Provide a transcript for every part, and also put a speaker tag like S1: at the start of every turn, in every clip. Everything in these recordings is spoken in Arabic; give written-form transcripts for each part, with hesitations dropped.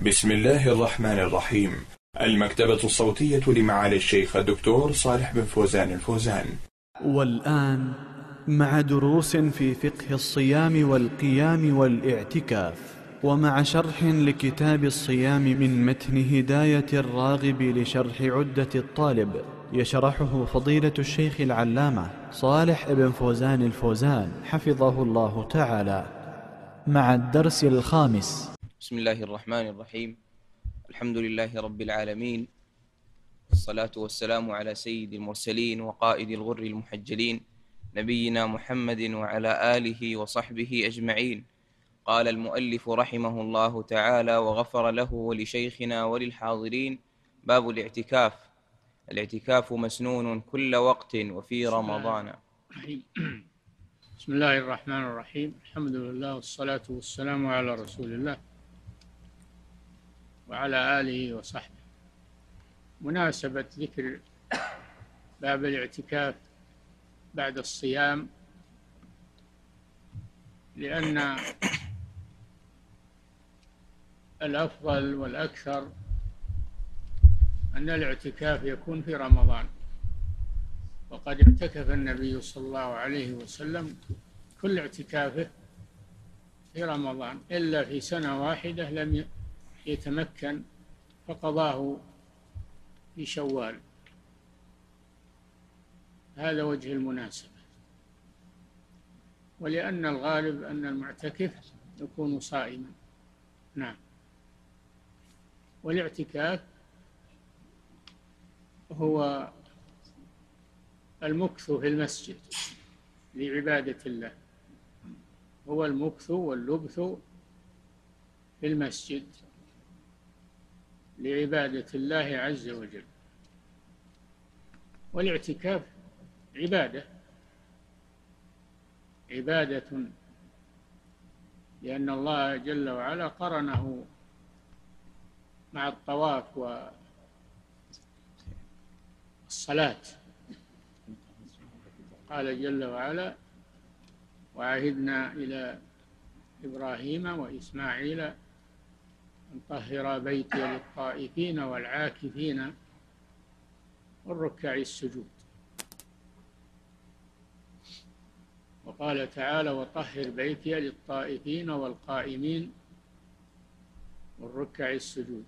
S1: بسم الله الرحمن الرحيم. المكتبة الصوتية لمعالي الشيخ الدكتور صالح بن فوزان الفوزان.
S2: والآن مع دروس في فقه الصيام والقيام والاعتكاف، ومع شرح لكتاب الصيام من متن هداية الراغب لشرح عدة الطالب، يشرحه فضيلة الشيخ العلامة صالح بن فوزان الفوزان حفظه الله تعالى، مع الدرس الخامس.
S3: بسم الله الرحمن الرحيم. الحمد لله رب العالمين، والصلاة والسلام على سيد المرسلين وقائد الغر المحجلين نبينا محمد وعلى آله وصحبه أجمعين. قال المؤلف رحمه الله تعالى وغفر له ولشيخنا وللحاضرين: باب الاعتكاف. الاعتكاف مسنون كل وقت وفي رمضان.
S4: بسم الله الرحمن الرحيم. الحمد لله والصلاة والسلام على رسول الله وعلى آله وصحبه. مناسبة ذكر باب الاعتكاف بعد الصيام، لأن الأفضل والأكثر أن الاعتكاف يكون في رمضان، وقد اعتكف النبي صلى الله عليه وسلم كل اعتكافه في رمضان، إلا في سنة واحدة لم يتمكن فقضاه في شوال. هذا وجه المناسبة، ولأن الغالب أن المعتكف يكون صائما. نعم. والاعتكاف هو المكث في المسجد لعبادة الله، هو المكث واللبث في المسجد لعبادة الله عز وجل. والاعتكاف عبادة، لأن الله جل وعلا قرنه مع الطواف والصلاة. قال جل وعلا: وعهدنا إلى إبراهيم وإسماعيل أن طهرا بيتي للطائفين والعاكفين والركع السجود. وقال تعالى: وطهر بيتي للطائفين والقائمين والركع السجود.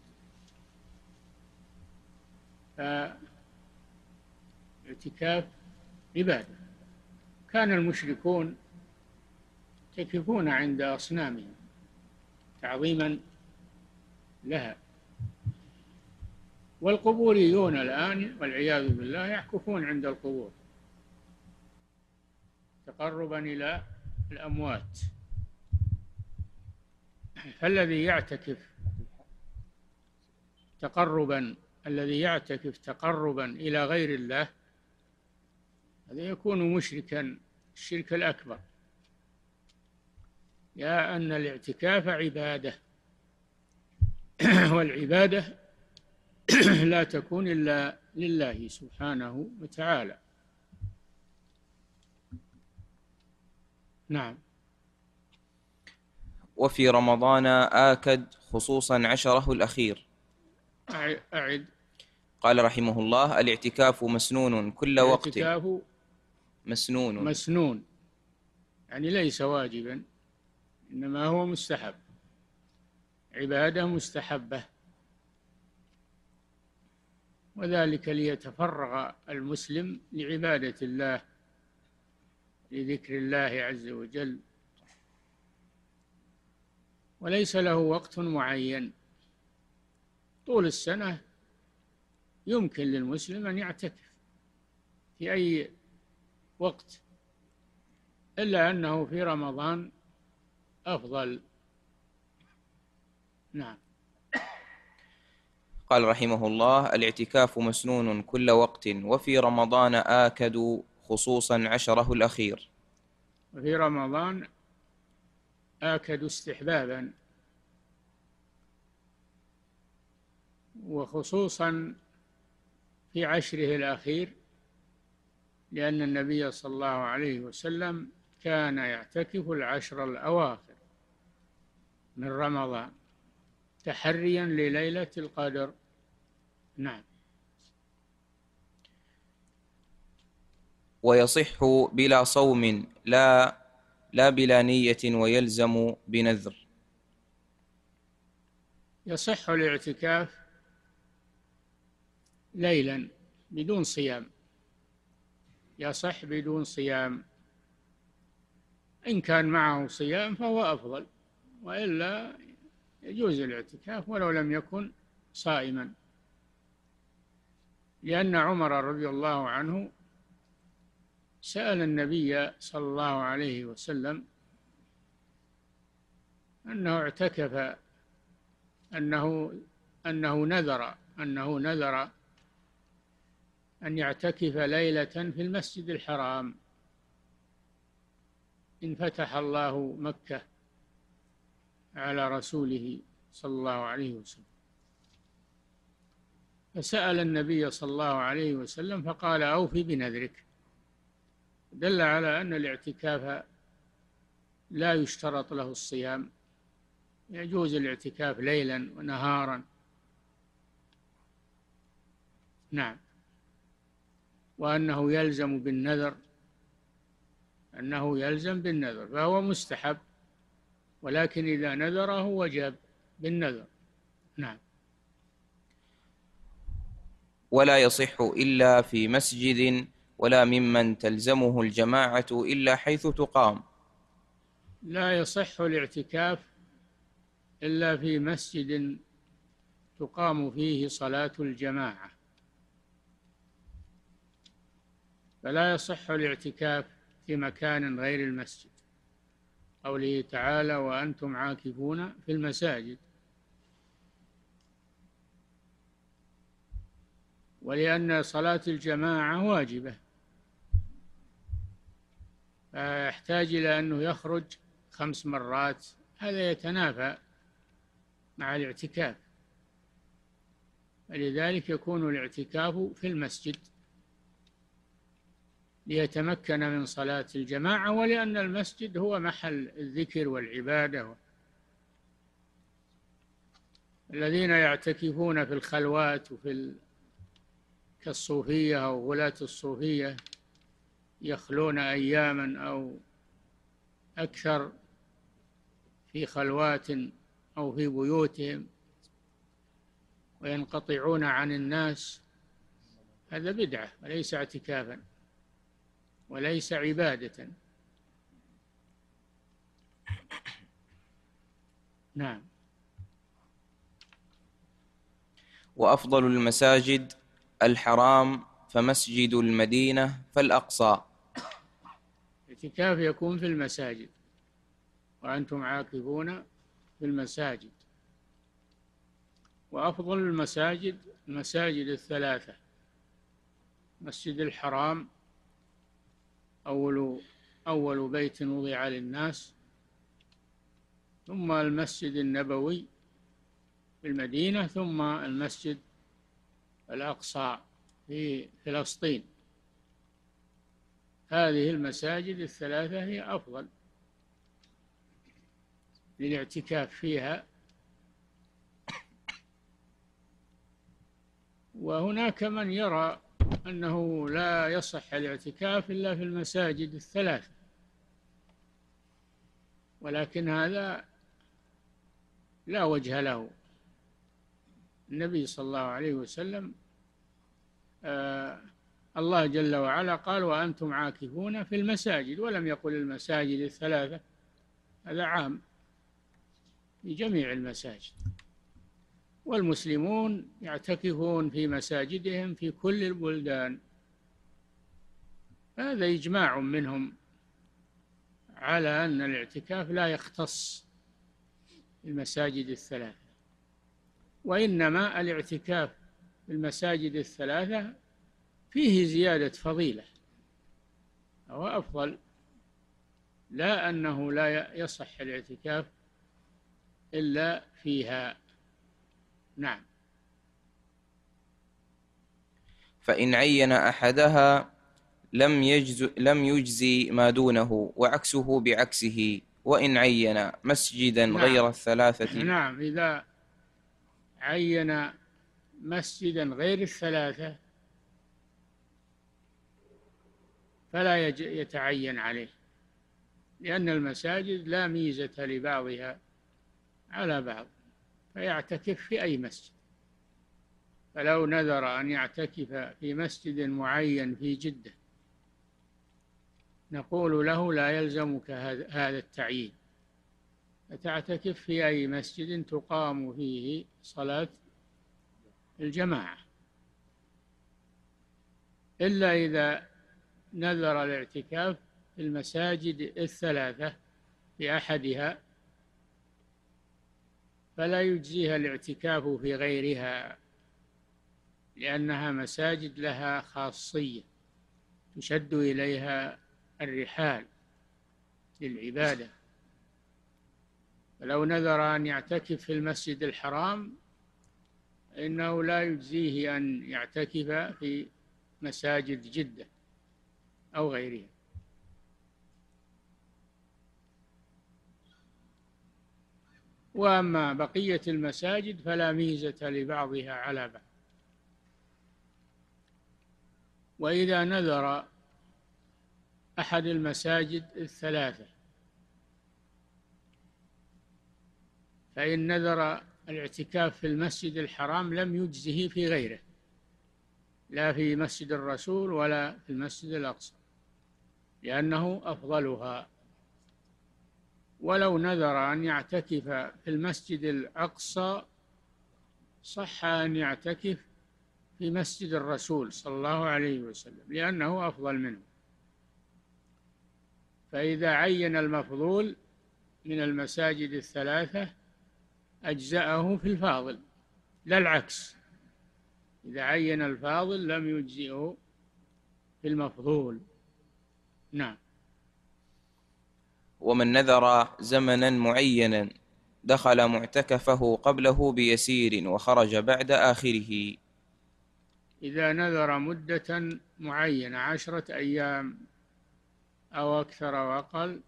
S4: فالاعتكاف عبادة. كان المشركون يعتكفون عند أصنامهم تعظيما لها، والقبوريون الآن والعياذ بالله يعكفون عند القبور تقربا إلى الأموات. فالذي يعتكف تقربا إلى غير الله، هذا يكون مشركا الشرك الأكبر. يا أن الاعتكاف عبادة، والعبادة لا تكون إلا لله سبحانه وتعالى. نعم.
S3: وفي رمضان آكد خصوصا عشره الأخير.
S4: أعد.
S3: قال رحمه الله: الاعتكاف مسنون كل وقت.
S4: الاعتكاف مسنون يعني ليس واجبا، إنما هو مستحب، عبادة مستحبة، وذلك ليتفرغ المسلم لعبادة الله، لذكر الله عز وجل، وليس له وقت معين. طول السنة يمكن للمسلم أن يعتكف في أي وقت، إلا أنه في رمضان أفضل. نعم.
S3: قال رحمه الله: الاعتكاف مسنون كل وقت وفي رمضان آكد خصوصا عشره الأخير.
S4: وفي رمضان آكد استحبابا، وخصوصا في عشره الأخير، لأن النبي صلى الله عليه وسلم كان يعتكف العشر الأواخر من رمضان تحريا لليلة القدر. نعم.
S3: ويصح بلا صوم لا بلا نية ويلزم بنذر.
S4: يصح الاعتكاف ليلا بدون صيام، يصح بدون صيام. إن كان معه صيام فهو أفضل، وإلا يجوز الاعتكاف ولو لم يكن صائما، لأن عمر رضي الله عنه سأل النبي صلى الله عليه وسلم أنه اعتكف، أنه نذر أن يعتكف ليلة في المسجد الحرام إن فتح الله مكة على رسوله صلى الله عليه وسلم. فسأل النبي صلى الله عليه وسلم فقال: أوفي بنذرك. دل على أن الاعتكاف لا يشترط له الصيام، يجوز الاعتكاف ليلا ونهارا. نعم. وأنه يلزم بالنذر، فهو مستحب، ولكن إذا نذره وجب بالنذر. نعم.
S3: ولا يصح إلا في مسجد ولا ممن تلزمه الجماعة إلا حيث تقام.
S4: لا يصح الاعتكاف إلا في مسجد تقام فيه صلاة الجماعة، فلا يصح الاعتكاف في مكان غير المسجد. قوله تعالى: وأنتم عاكفون في المساجد. ولأن صلاة الجماعة واجبة، فيحتاج إلى أنه يخرج 5 مرات، هذا يتنافى مع الاعتكاف، ولذلك يكون الاعتكاف في المسجد ليتمكن من صلاة الجماعة، ولأن المسجد هو محل الذكر والعبادة. الذين يعتكفون في الخلوات كالصوفية أو غلاة الصوفية يخلون أياما أو أكثر في خلوات أو في بيوتهم وينقطعون عن الناس، هذا بدعة وليس اعتكافا وليس عبادة. نعم.
S3: وأفضل المساجد الحرام، فمسجد المدينة فالأقصى.
S4: الاعتكاف يكون في المساجد، وأنتم عاكفون في المساجد. وأفضل المساجد المساجد 3: مسجد الحرام أول بيت وضع للناس، ثم المسجد النبوي في المدينة، ثم المسجد الأقصى في فلسطين. هذه المساجد 3 هي أفضل للاعتكاف فيها. وهناك من يرى أنه لا يصح الاعتكاف إلا في المساجد 3، ولكن هذا لا وجه له. النبي صلى الله عليه وسلم الله جل وعلا قال: وأنتم عاكفون في المساجد، ولم يقل المساجد 3، هذا عام في جميع المساجد. والمسلمون يعتكفون في مساجدهم في كل البلدان، هذا إجماع منهم على أن الاعتكاف لا يختص المساجد 3، وإنما الاعتكاف في المساجد 3 فيه زيادة فضيلة، هو أفضل، لا أنه لا يصح الاعتكاف إلا فيها. نعم.
S3: فإن عين أحدها لم يجزي ما دونه، وعكسه بعكسه. وإن عين مسجدا غير 3.
S4: نعم. عين مسجدا غير الثلاثة فلا يتعين عليه، لأن المساجد لا ميزة لبعضها على بعض، فيعتكف في أي مسجد. فلو نذر أن يعتكف في مسجد معين في جدة نقول له لا يلزمك هذا التعيين، فتعتكف في أي مسجد تقام فيه صلاة الجماعة، إلا إذا نذر الاعتكاف في المساجد الثلاثة في أحدها فلا يجزيها الاعتكاف في غيرها، لأنها مساجد لها خاصية تشد إليها الرحال للعبادة. فلو نذر أن يعتكف في المسجد الحرام إنه لا يجزيه أن يعتكف في مساجد جدة أو غيرها. وأما بقية المساجد فلا ميزة لبعضها على بعض. وإذا نذر أحد المساجد الثلاثة فإن نذر الاعتكاف في المسجد الحرام لم يجزه في غيره، لا في مسجد الرسول ولا في المسجد الأقصى، لأنه أفضلها. ولو نذر أن يعتكف في المسجد الأقصى صح أن يعتكف في مسجد الرسول صلى الله عليه وسلم، لأنه أفضل منه. فإذا عين المفضول من المساجد الثلاثة أجزأه في الفاضل، لا العكس، إذا عين الفاضل لم يجزئه في المفضول. نعم.
S3: ومن نذر زمنا معينا دخل معتكفه قبله بيسير وخرج بعد آخره.
S4: إذا نذر مدة معينة 10 أيام أو أكثر أو أقل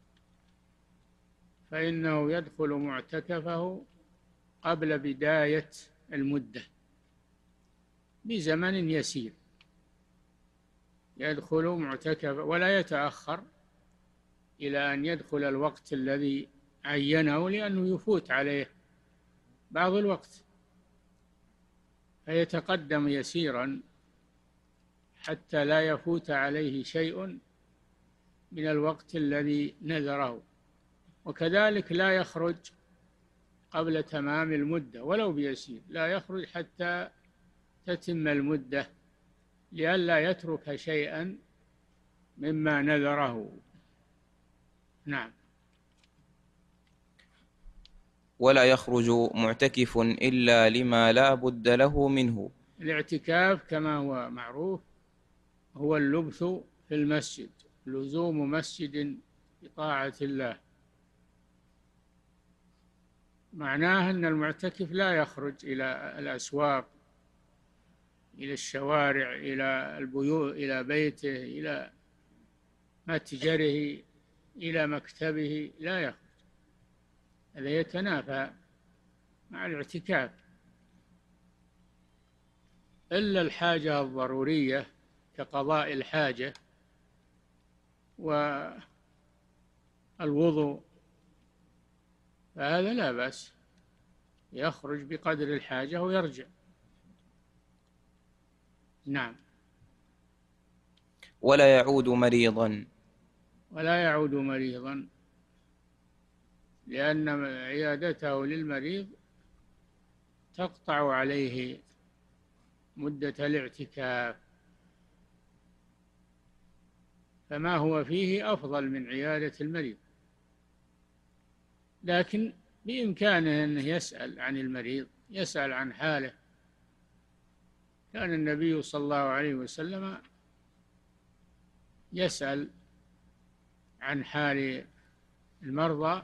S4: فإنه يدخل معتكفه قبل بداية المدة بزمن يسير، يدخل معتكفه ولا يتأخر إلى أن يدخل الوقت الذي عينه، لأنه يفوت عليه بعض الوقت، فيتقدم يسيرا حتى لا يفوت عليه شيء من الوقت الذي نذره. وكذلك لا يخرج قبل تمام المدة ولو بيسير، لا يخرج حتى تتم المدة لئلا يترك شيئا مما نذره. نعم.
S3: ولا يخرج معتكف إلا لما لا بد له منه.
S4: الاعتكاف كما هو معروف هو اللبث في المسجد، لزوم مسجد بطاعة الله. معناه أن المعتكف لا يخرج إلى الأسواق، إلى الشوارع، إلى البيوت، إلى بيته، إلى متجره، إلى مكتبه، لا يخرج. هذا يتنافى مع الاعتكاف، إلا الحاجة الضرورية كقضاء الحاجة والوضوء، فهذا لا بأس، يخرج بقدر الحاجة ويرجع. نعم.
S3: ولا يعود مريضا.
S4: ولا يعود مريضا، لأن عيادته للمريض تقطع عليه مدة الاعتكاف، فما هو فيه أفضل من عيادة المريض. لكن بإمكانه أن يسأل عن المريض، يسأل عن حاله. كان النبي صلى الله عليه وسلم يسأل عن حال المرضى،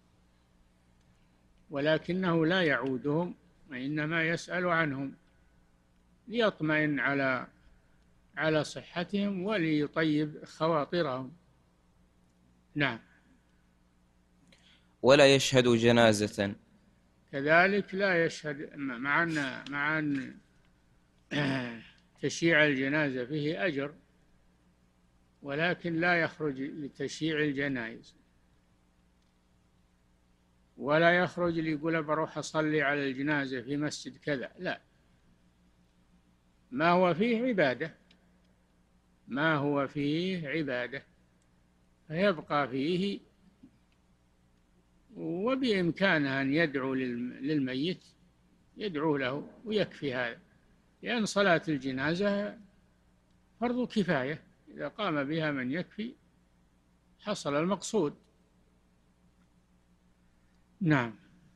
S4: ولكنه لا يعودهم، وإنما يسأل عنهم ليطمئن على صحتهم وليطيب خواطرهم. نعم.
S3: ولا يشهد جنازة.
S4: كذلك لا يشهد، مع أن تشييع الجنازة فيه أجر، ولكن لا يخرج لتشييع الجنائز، ولا يخرج ليقول بروح أصلي على الجنازة في مسجد كذا، لا، ما هو فيه عبادة، ما هو فيه عبادة فيبقى فيه، وبإمكانه أن يدعو للميت، يدعو له ويكفي هذا، لأن صلاة الجنازة فرض كفاية، إذا قام بها من يكفي حصل المقصود. نعم.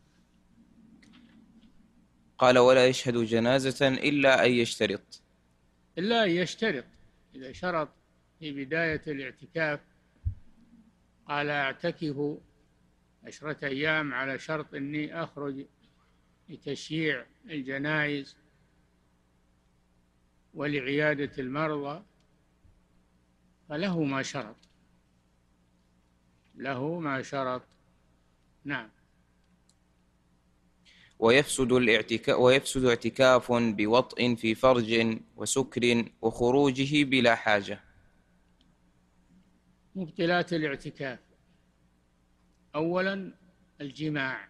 S3: قال: ولا يشهد جنازة إلا أن يشترط.
S4: إلا أن يشترط، إذا شرط في بداية الاعتكاف قال أعتكف 10 أيام على شرط أني أخرج لتشييع الجنائز ولعيادة المرضى، فله ما شرط، له ما شرط. نعم.
S3: ويفسد اعتكاف بوطء في فرج وسكر وخروجه بلا حاجة.
S4: مبطلات الاعتكاف: أولا الجماع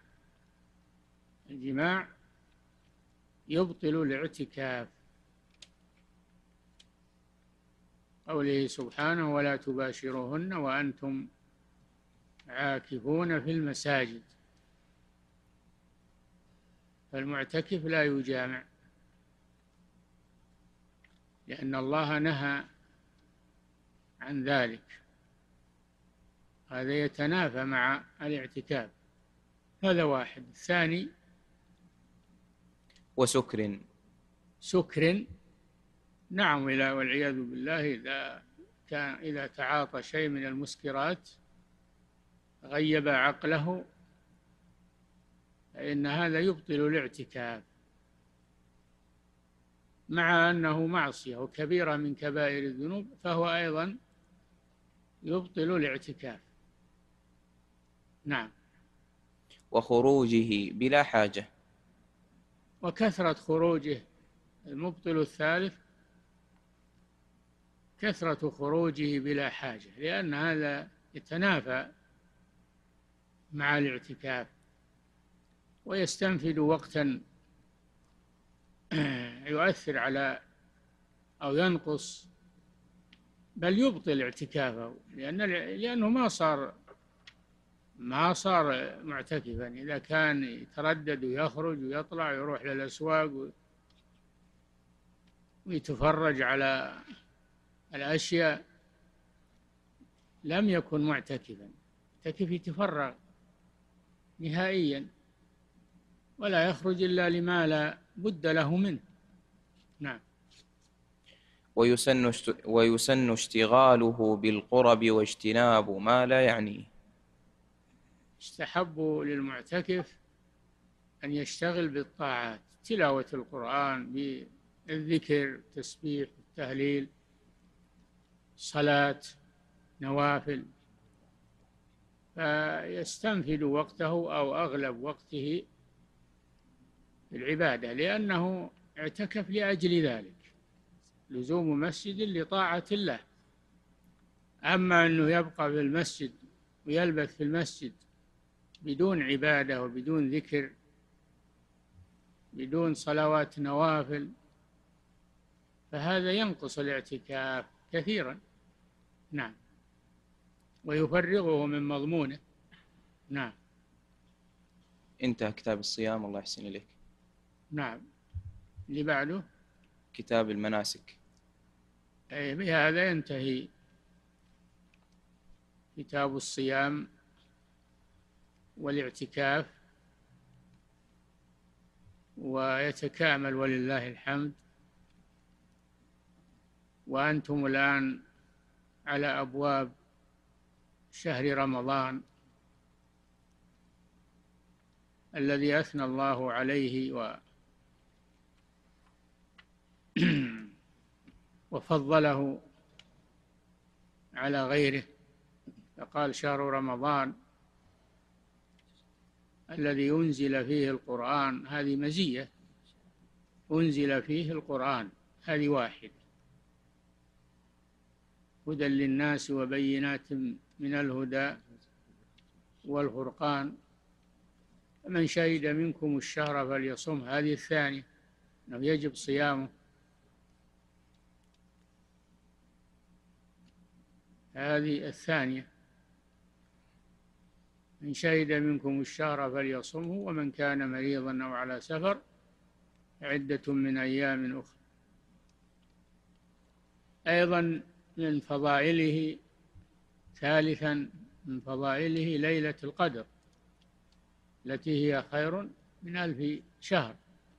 S4: يبطل الاعتكاف، قوله سبحانه: ولا تباشروهن وأنتم عاكفون في المساجد، فالمعتكف لا يجامع، لأن الله نهى عن ذلك، هذا يتنافى مع الاعتكاف. هذا واحد. الثاني سكر، نعم، والعياذ بالله، إذا تعاطى شيء من المسكرات غيب عقله فإن هذا يبطل الاعتكاف، مع أنه معصية وكبيرة من كبائر الذنوب، فهو أيضا يبطل الاعتكاف. نعم.
S3: وخروجه بلا حاجة.
S4: وكثرة خروجه، المبطل الثالث كثرة خروجه بلا حاجة، لأن هذا يتنافى مع الاعتكاف ويستنفد وقتا يؤثر على أو ينقص، بل يبطل اعتكافه، لأنه ما صار معتكفا. إذا كان يتردد ويخرج ويطلع ويروح للأسواق ويتفرج على الأشياء، لم يكن معتكفا. معتكف يتفرغ نهائيا ولا يخرج إلا لما لا بد له منه. نعم.
S3: ويسن اشتغاله بالقرب واجتناب ما لا يعنيه.
S4: يستحب للمعتكف أن يشتغل بالطاعات، تلاوة القرآن، بالذكر، التسبيح، التهليل، صلاة، نوافل، فيستنفد وقته أو أغلب وقته بالعبادة، لأنه اعتكف لأجل ذلك، لزوم مسجد لطاعة الله. أما أنه يبقى في المسجد ويلبث في المسجد بدون عبادة وبدون ذكر، بدون صلوات نوافل، فهذا ينقص الاعتكاف كثيرا. نعم. ويفرغه من مضمونه. نعم.
S3: انتهى كتاب الصيام، الله يحسن إليك.
S4: نعم. اللي بعده
S3: كتاب المناسك.
S4: بهذا ينتهي كتاب الصيام والاعتكاف، ويتكامل ولله الحمد. وأنتم الآن على أبواب شهر رمضان الذي أثنى الله عليه وفضله على غيره، فقال: شهر رمضان الذي أنزل فيه القرآن، هذه مزية، أنزل فيه القرآن، هذه واحد، هدى للناس وبينات من الهدى والفرقان، من شهد منكم الشهر فليصم، هذه الثانية، أنه يجب صيامه، هذه الثانية، من شهد منكم الشهر فليصمه، ومن كان مريضا أو على سفر عدة من أيام أخرى. أيضا من فضائله، ثالثا من فضائله ليلة القدر التي هي خير من 1000 شهر.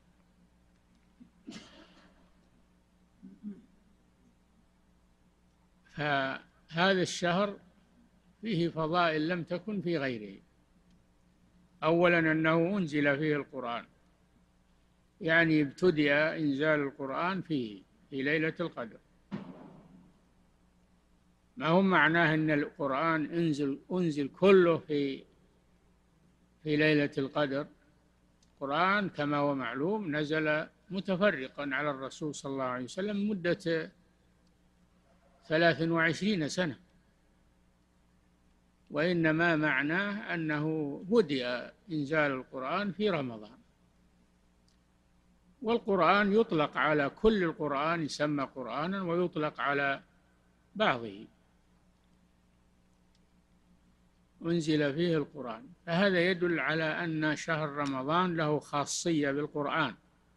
S4: فهذا الشهر فيه فضائل لم تكن في غيره. أولا أنه أنزل فيه القرآن، يعني ابتدأ إنزال القرآن فيه في ليلة القدر. ما هو معناه أن القرآن أنزل كله في ليلة القدر. القرآن كما هو معلوم نزل متفرقا على الرسول صلى الله عليه وسلم مدة 23 سنة، وإنما معناه أنه بدأ إنزال القرآن في رمضان. والقرآن يطلق على كل القرآن، يسمى قرآنا، ويطلق على بعضه، أنزل فيه القرآن. فهذا يدل على أن شهر رمضان له خاصية بالقرآن،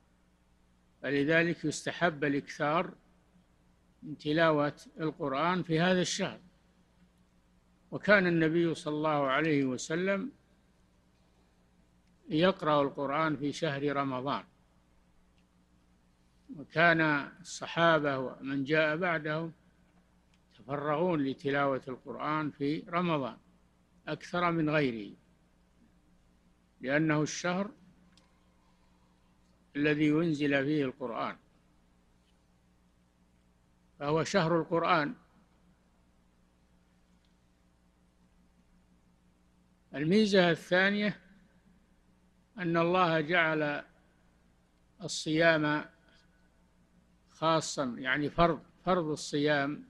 S4: فلذلك يستحب الإكثار من تلاوة القرآن في هذا الشهر. وكان النبي صلى الله عليه وسلم يقرأ القرآن في شهر رمضان، وكان الصحابة ومن جاء بعدهم يتفرغون لتلاوة القرآن في رمضان أكثر من غيره، لأنه الشهر الذي ينزل فيه القرآن، فهو شهر القرآن. الميزة الثانية أن الله جعل الصيام خاصا، يعني فرض الصيام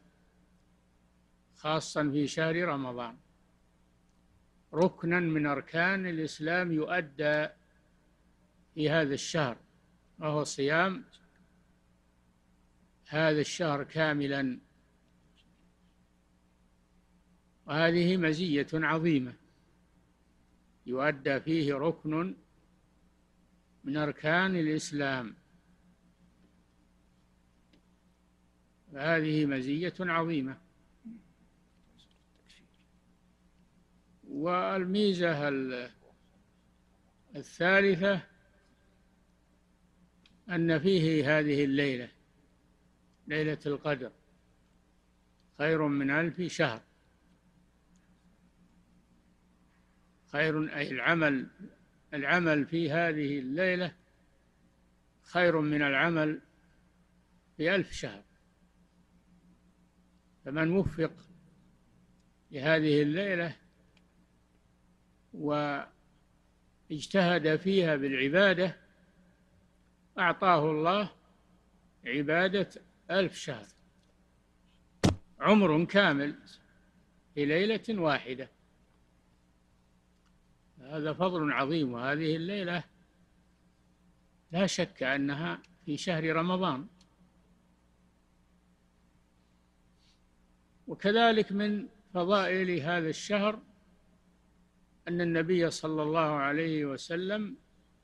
S4: خاصا في شهر رمضان، ركنا من أركان الإسلام يؤدى في هذا الشهر، وهو صيام هذا الشهر كاملا. وهذه مزية عظيمة، يؤدى فيه ركن من أركان الإسلام، هذه مزية عظيمة. والميزة الثالثة أن فيه هذه الليلة، ليلة القدر، خير من 1000 شهر. خير أي العمل في هذه الليلة خير من العمل في 1000 شهر. فمن وفق لهذه الليلة واجتهد فيها بالعبادة أعطاه الله عبادة 1000 شهر، عمر كامل في ليلة واحدة. هذا فضل عظيم. وهذه الليلة لا شك أنها في شهر رمضان. وكذلك من فضائل هذا الشهر أن النبي صلى الله عليه وسلم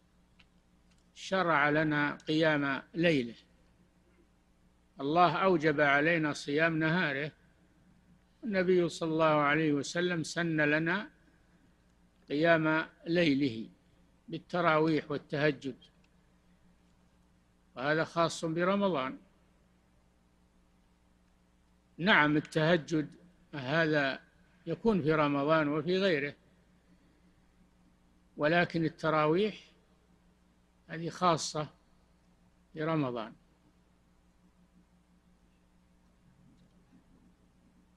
S4: شرع لنا قيام ليله. الله أوجب علينا صيام نهاره، النبي صلى الله عليه وسلم سن لنا قيام ليله بالتراويح والتهجد، وهذا خاص برمضان. نعم، التهجد هذا يكون في رمضان وفي غيره، ولكن التراويح هذه خاصة برمضان.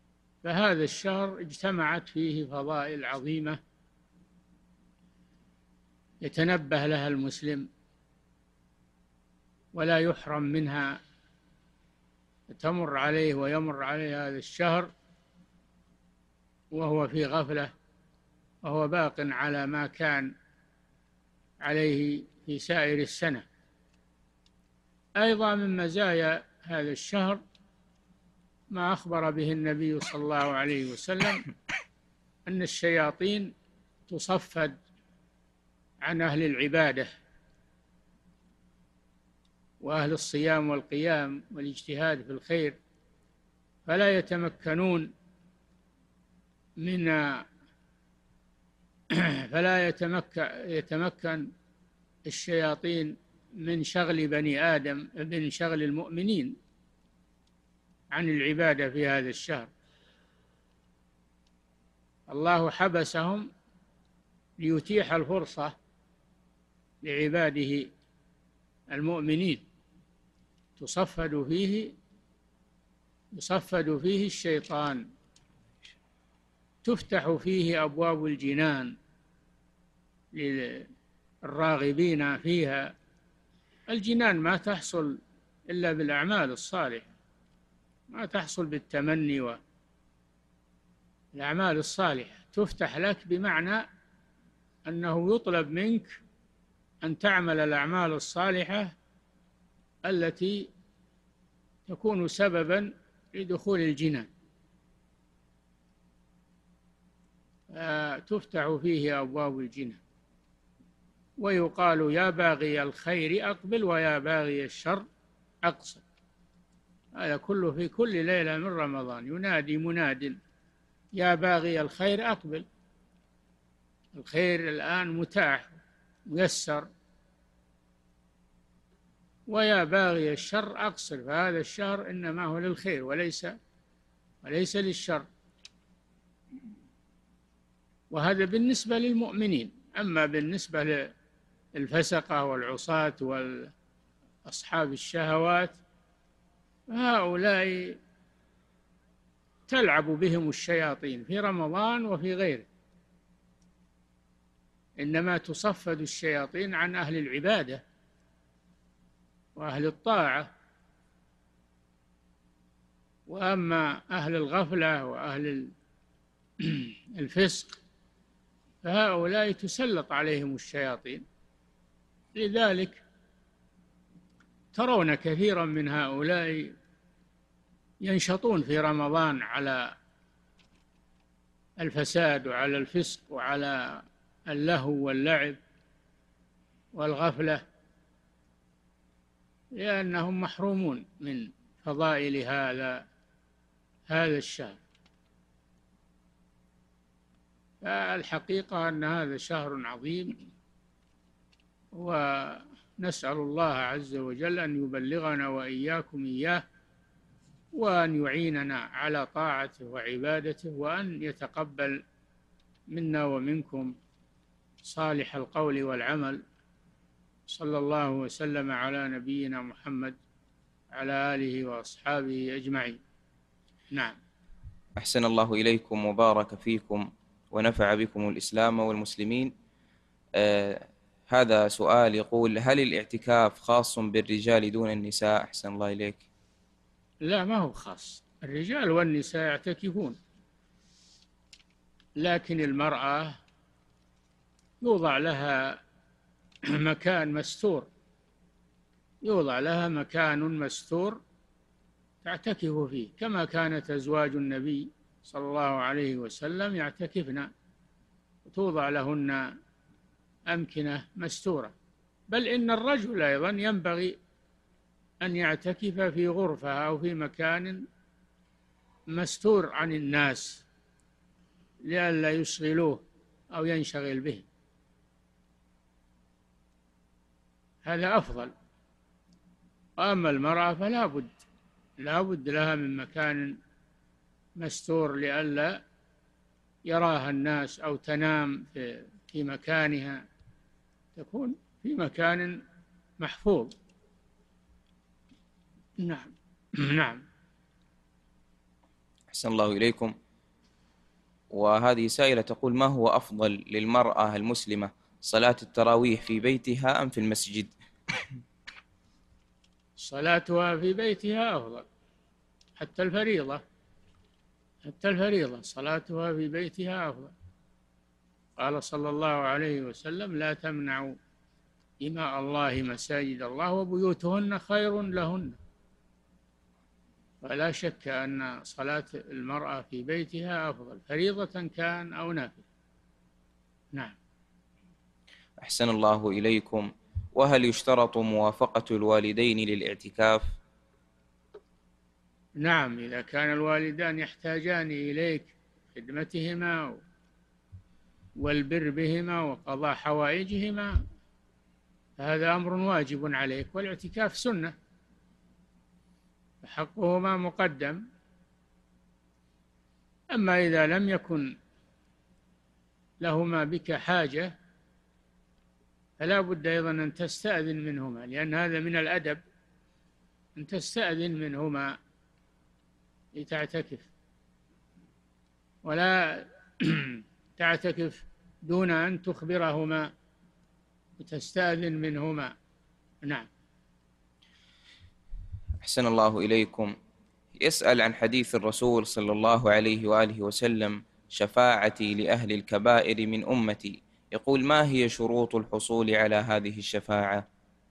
S4: فهذا الشهر اجتمعت فيه فضائل عظيمة يتنبه لها المسلم ولا يحرم منها، تمر عليه ويمر عليه هذا الشهر وهو في غفلة، وهو باق على ما كان عليه في سائر السنة. أيضا من مزايا هذا الشهر ما أخبر به النبي صلى الله عليه وسلم أن الشياطين تصفد عن أهل العبادة وأهل الصيام والقيام والاجتهاد في الخير، فلا يتمكنون من فلا يتمكن الشياطين من شغل بني آدم، من شغل المؤمنين عن العبادة في هذا الشهر. الله حبسهم ليتيح الفرصة لعباده المؤمنين، يصفد فيه الشيطان، تفتح فيه أبواب الجنان للراغبين فيها. الجنان ما تحصل إلا بالأعمال الصالحة، ما تحصل بالتمني، والأعمال الصالحة تفتح لك بمعنى أنه يطلب منك أن تعمل الأعمال الصالحة التي تكون سببا لدخول الجنان. تفتح فيه أبواب الجنان، ويقال يا باغي الخير أقبل ويا باغي الشر أقصر. هذا كله في كل ليلة من رمضان ينادي مناد يا باغي الخير أقبل. الخير الآن متاح ميسر. ويا باغي الشر أقصر، فهذا الشهر إنما هو للخير وليس للشر. وهذا بالنسبة للمؤمنين. أما بالنسبة للفسقة والعصاة وأصحاب الشهوات هؤلاء تلعب بهم الشياطين في رمضان وفي غيره، إنما تصفد الشياطين عن أهل العبادة وأهل الطاعة. وأما أهل الغفلة وأهل الفسق فهؤلاء تسلط عليهم الشياطين. لذلك ترون كثيرا من هؤلاء ينشطون في رمضان على الفساد وعلى الفسق وعلى اللهو واللعب والغفلة، لأنهم محرومون من فضائل هذا الشهر. فالحقيقة أن هذا شهر عظيم، ونسأل الله عز وجل أن يبلغنا وإياكم إياه، وأن يعيننا على طاعته وعبادته، وأن يتقبل منا ومنكم صالح القول والعمل. صلى الله وسلم على نبينا محمد على آله وأصحابه أجمعين. نعم.
S3: أحسن الله إليكم وبارك فيكم ونفع بكم الإسلام والمسلمين. هذا سؤال يقول: هل الاعتكاف خاص بالرجال دون النساء؟ أحسن الله إليك.
S4: لا، ما هو خاص، الرجال والنساء يعتكفون، لكن المرأة يوضع لها مكان مستور، تعتكف فيه، كما كانت أزواج النبي صلى الله عليه وسلم يعتكفن، وتوضع لهن أمكنة مستورة. بل إن الرجل أيضا ينبغي أن يعتكف في غرفة أو في مكان مستور عن الناس لئلا يشغلوه أو ينشغل به، هذا أفضل. وأما المرأة فلا بد لها من مكان مستور لئلا يراها الناس، أو تنام في مكانها، تكون في مكان محفوظ. نعم. نعم.
S3: أحسن الله إليكم. وهذه سائلة تقول: ما هو أفضل للمرأة المسلمة، صلاة التراويح في بيتها أم في المسجد؟
S4: صلاتها في بيتها أفضل، حتى الفريضة صلاتها في بيتها أفضل. قال صلى الله عليه وسلم: لا تمنعوا إماء الله مساجد الله وبيوتهن خير لهن. ولا شك أن صلاة المرأة في بيتها أفضل، فريضة كان أو نافلة. نعم.
S3: أحسن الله إليكم. وهل يشترط موافقة الوالدين للاعتكاف؟
S4: نعم، إذا كان الوالدان يحتاجان إليك خدمتهما والبر بهما وقضاء حوائجهما فهذا أمر واجب عليك، والاعتكاف سنة فحقهما مقدم. أما إذا لم يكن لهما بك حاجة فلا بد أيضا أن تستأذن منهما، لأن هذا من الأدب أن تستأذن منهما لتعتكف، ولا تعتكف دون أن تخبرهما وتستأذن منهما. نعم.
S3: أحسن الله إليكم. يسأل عن حديث الرسول صلى الله عليه وآله وسلم: شفاعتي لأهل الكبائر من أمتي. يقول: ما هي شروط الحصول على هذه الشفاعة؟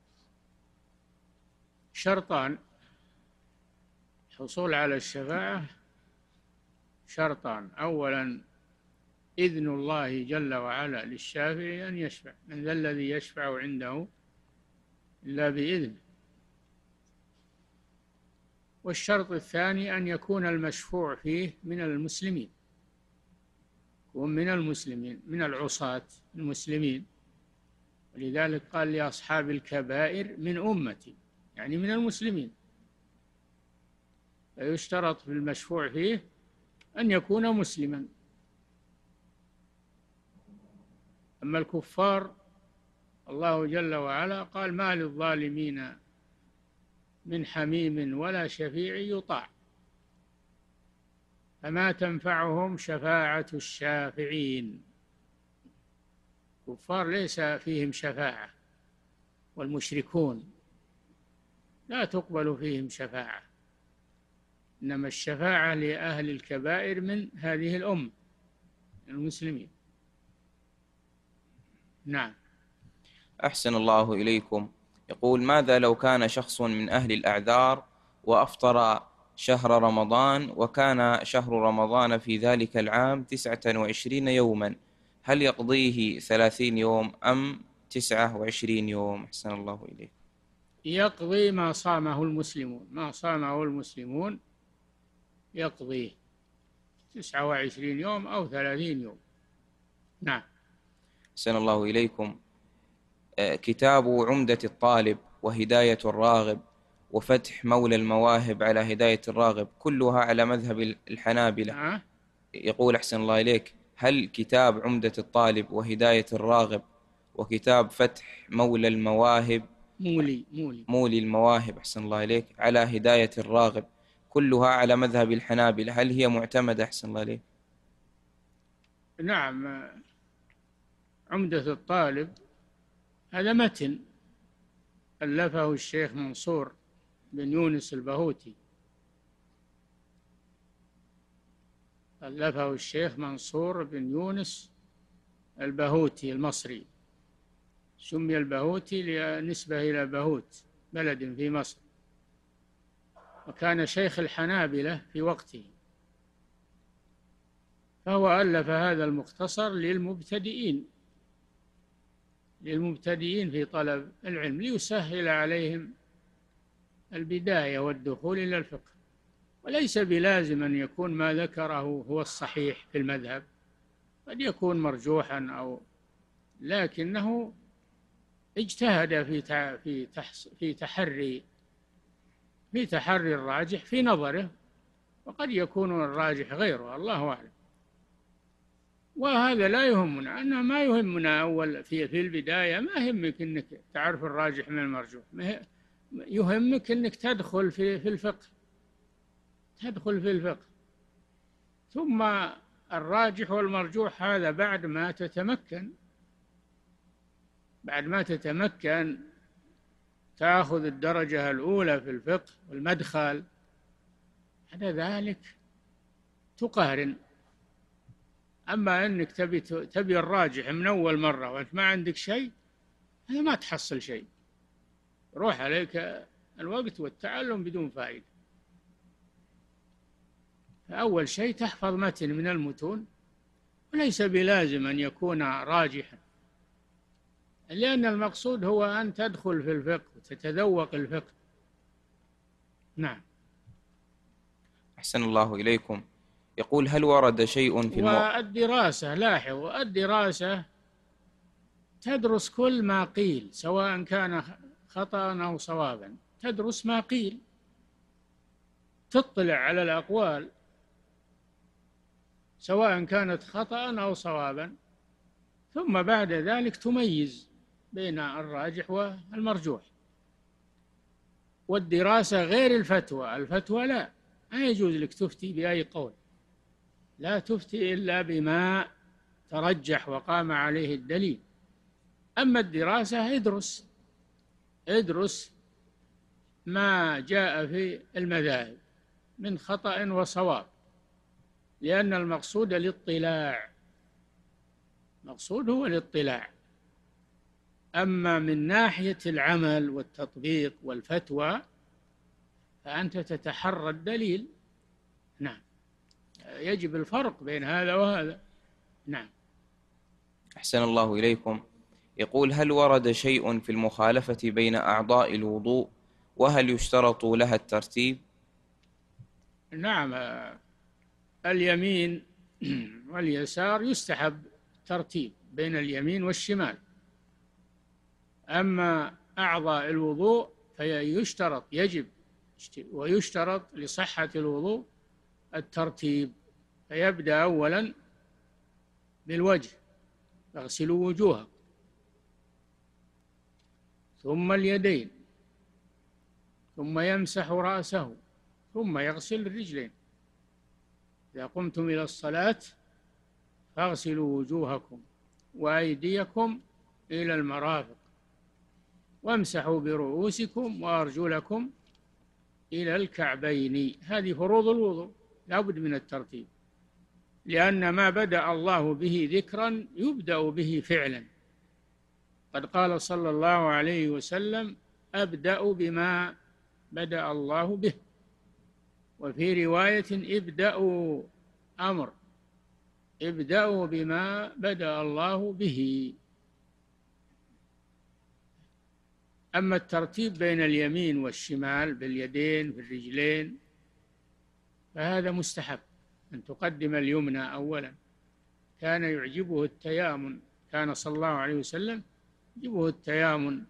S4: شرطان. الحصول على الشفاعة شرطان: أولا إذن الله جل وعلا للشافع أن يشفع، من ذا الذي يشفع عنده إلا بإذنه. والشرط الثاني أن يكون المشفوع فيه من المسلمين، ومن المسلمين من العصاة المسلمين، ولذلك قال لأصحاب الكبائر من أمتي، يعني من المسلمين. فيشترط في المشفوع فيه أن يكون مسلما. أما الكفار الله جل وعلا قال: ما للظالمين من حميم ولا شفيع يطاع، فما تنفعهم شفاعة الشافعين. الكفار ليس فيهم شفاعة، والمشركون لا تقبل فيهم شفاعة، إنما الشفاعة لأهل الكبائر من هذه الأمة المسلمين. نعم.
S3: أحسن الله إليكم. يقول: ماذا لو كان شخص من أهل الأعذار وأفطر شهر رمضان، وكان شهر رمضان في ذلك العام 29 يوما، هل يقضيه 30 يوم أم 29 يوم؟ أحسن الله إليكم.
S4: يقضي ما صامه المسلمون، ما صامه المسلمون يقضيه 29 يوم أو 30 يوم. نعم.
S3: أحسن الله إليكم. كتاب عمدة الطالب وهداية الراغب وفتح مولى المواهب على هداية الراغب كلها على مذهب الحنابلة. يقول: أحسن الله إليك، هل كتاب عمدة الطالب وهداية الراغب وكتاب فتح مولى المواهب مولي المواهب أحسن الله إليك على هداية الراغب كلها على مذهب الحنابلة، هل هي معتمدة؟ أحسن الله إليك.
S4: نعم، عمدة الطالب هذا متن ألفه الشيخ منصور بن يونس البهوتي، ألفه الشيخ منصور بن يونس البهوتي المصري، سمي البهوتي لنسبة إلى بهوت بلد في مصر، وكان شيخ الحنابلة في وقته، فهو ألف هذا المختصر للمبتدئين في طلب العلم، ليسهل عليهم البداية والدخول إلى الفقه. وليس بلازم أن يكون ما ذكره هو الصحيح في المذهب، قد يكون مرجوحا لكنه اجتهد في تحري الراجح في نظره، وقد يكون الراجح غيره، الله أعلم. وهذا لا يهمنا، أنه ما يهمنا أول في البداية، ما يهمك أنك تعرف الراجح من المرجوح، يهمك أنك تدخل في الفقه، ثم الراجح والمرجوح هذا بعد ما تتمكن بعد ما تتمكن تأخذ الدرجة الأولى في الفقه والمدخل، بعد ذلك تقارن. أما أنك تبي الراجح من أول مرة وأنت ما عندك شيء، هذا ما تحصل شيء، روح عليك الوقت والتعلم بدون فائدة. فأول شيء تحفظ متن من المتون، وليس بلازم أن يكون راجحا، لأن المقصود هو أن تدخل في الفقه وتتذوق الفقه. نعم.
S3: أحسن الله إليكم. يقول: هل ورد شيء في
S4: والدراسة، لاحظ، الدراسة تدرس كل ما قيل سواء كان خطأ أو صوابا، تدرس ما قيل، تطلع على الأقوال سواء كانت خطأ أو صوابا، ثم بعد ذلك تميز بين الراجح والمرجوح. والدراسة غير الفتوى. الفتوى لا يجوز لك تفتي بأي قول، لا تفتي إلا بما ترجح وقام عليه الدليل. أما الدراسة ادرس ما جاء في المذاهب من خطأ وصواب، لأن المقصود الاطلاع، المقصود هو الاطلاع. أما من ناحية العمل والتطبيق والفتوى فأنت تتحرى الدليل. نعم، يجب الفرق بين هذا وهذا. نعم.
S3: أحسن الله إليكم. يقول: هل ورد شيء في المخالفة بين أعضاء الوضوء، وهل يشترط لها الترتيب؟
S4: نعم، اليمين واليسار يستحب ترتيب بين اليمين والشمال. أما أعضاء الوضوء فيشترط، يجب ويشترط لصحة الوضوء الترتيب، فيبدأ أولا بالوجه، فاغسلوا وجوهكم، ثم اليدين، ثم يمسح رأسه، ثم يغسل الرجلين. إذا قمتم إلى الصلاة فاغسلوا وجوهكم وأيديكم إلى المرافق، وامسحوا برؤوسكم وأرجلكم إلى الكعبين. هذه فروض الوضوء، لا بد من الترتيب، لأن ما بدأ الله به ذكرا يبدأ به فعلا. قد قال صلى الله عليه وسلم: أبدأ بما بدأ الله به. وفي رواية: ابدأوا أمر، ابدأوا بما بدأ الله به. أما الترتيب بين اليمين والشمال باليدين في الرجلين فهذا مستحب، أن تقدم اليمنى أولا. كان يعجبه التيامن، كان صلى الله عليه وسلم يعجبه التيامن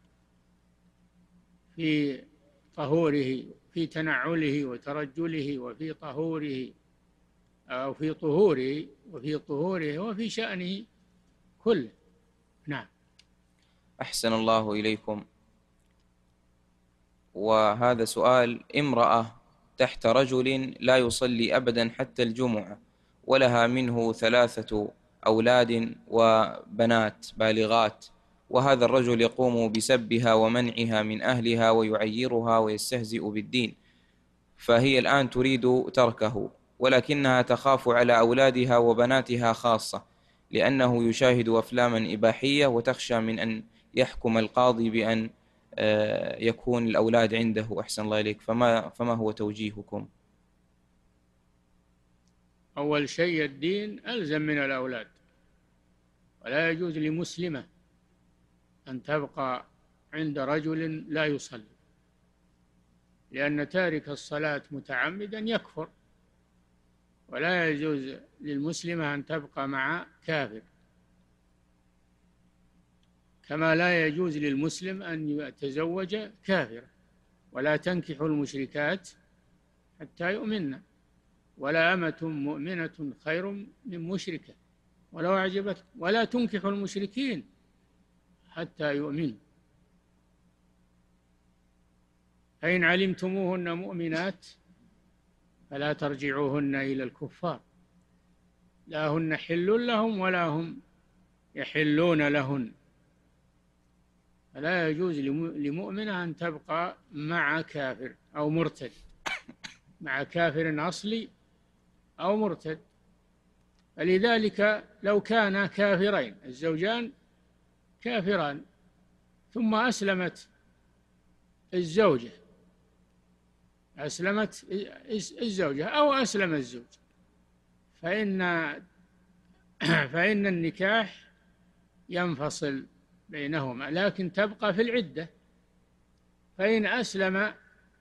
S4: في طهوره، في تنعله وترجله، وفي طهوره أو في طهوره، وفي طهوره وفي شأنه كله. نعم.
S3: أحسن الله إليكم. وهذا سؤال: امرأة تحت رجل لا يصلي أبدا حتى الجمعة، ولها منه 3 أولاد وبنات بالغات، وهذا الرجل يقوم بسبها ومنعها من أهلها ويعيرها ويستهزئ بالدين، فهي الآن تريد تركه، ولكنها تخاف على أولادها وبناتها خاصة، لأنه يشاهد أفلاما إباحية، وتخشى من أن يحكم القاضي بأن يكون الأولاد عنده. أحسن الله إليك، فما هو توجيهكم؟
S4: أول شيء الدين ألزم من الأولاد، ولا يجوز لمسلمة أن تبقى عند رجل لا يصلي، لأن تارك الصلاة متعمدا يكفر، ولا يجوز للمسلمة أن تبقى مع كافر، كما لا يجوز للمسلم أن يتزوج كافرة. ولا تنكحوا المشركات حتى يؤمنن، ولا أمة مؤمنة خير من مشركة ولو أعجبتكم، ولا تنكحوا المشركين حتى يؤمنوا. فإن علمتموهن مؤمنات فلا ترجعوهن إلى الكفار، لا هن حل لهم ولا هم يحلون لهن. فلا يجوز لمؤمنة أن تبقى مع كافر أو مرتد، مع كافر أصلي أو مرتد. فلذلك لو كان كافرين، الزوجان كافران، ثم أسلمت الزوجة، أسلمت الزوجة أو أسلم الزوج، فإن فإن النكاح ينفصل بينهما، لكن تبقى في العدة. فإن أسلم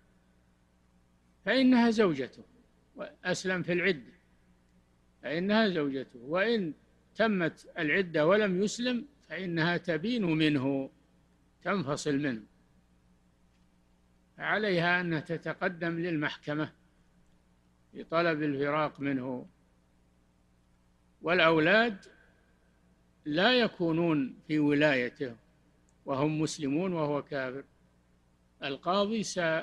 S4: فإنها زوجته، وأسلم في العدة فإنها زوجته، وإن تمت العدة ولم يسلم فإنها تبين منه، تنفصل منه، عليها أن تتقدم للمحكمة لطلب الفراق منه. والأولاد لا يكونون في ولايته وهم مسلمون وهو كافر، القاضي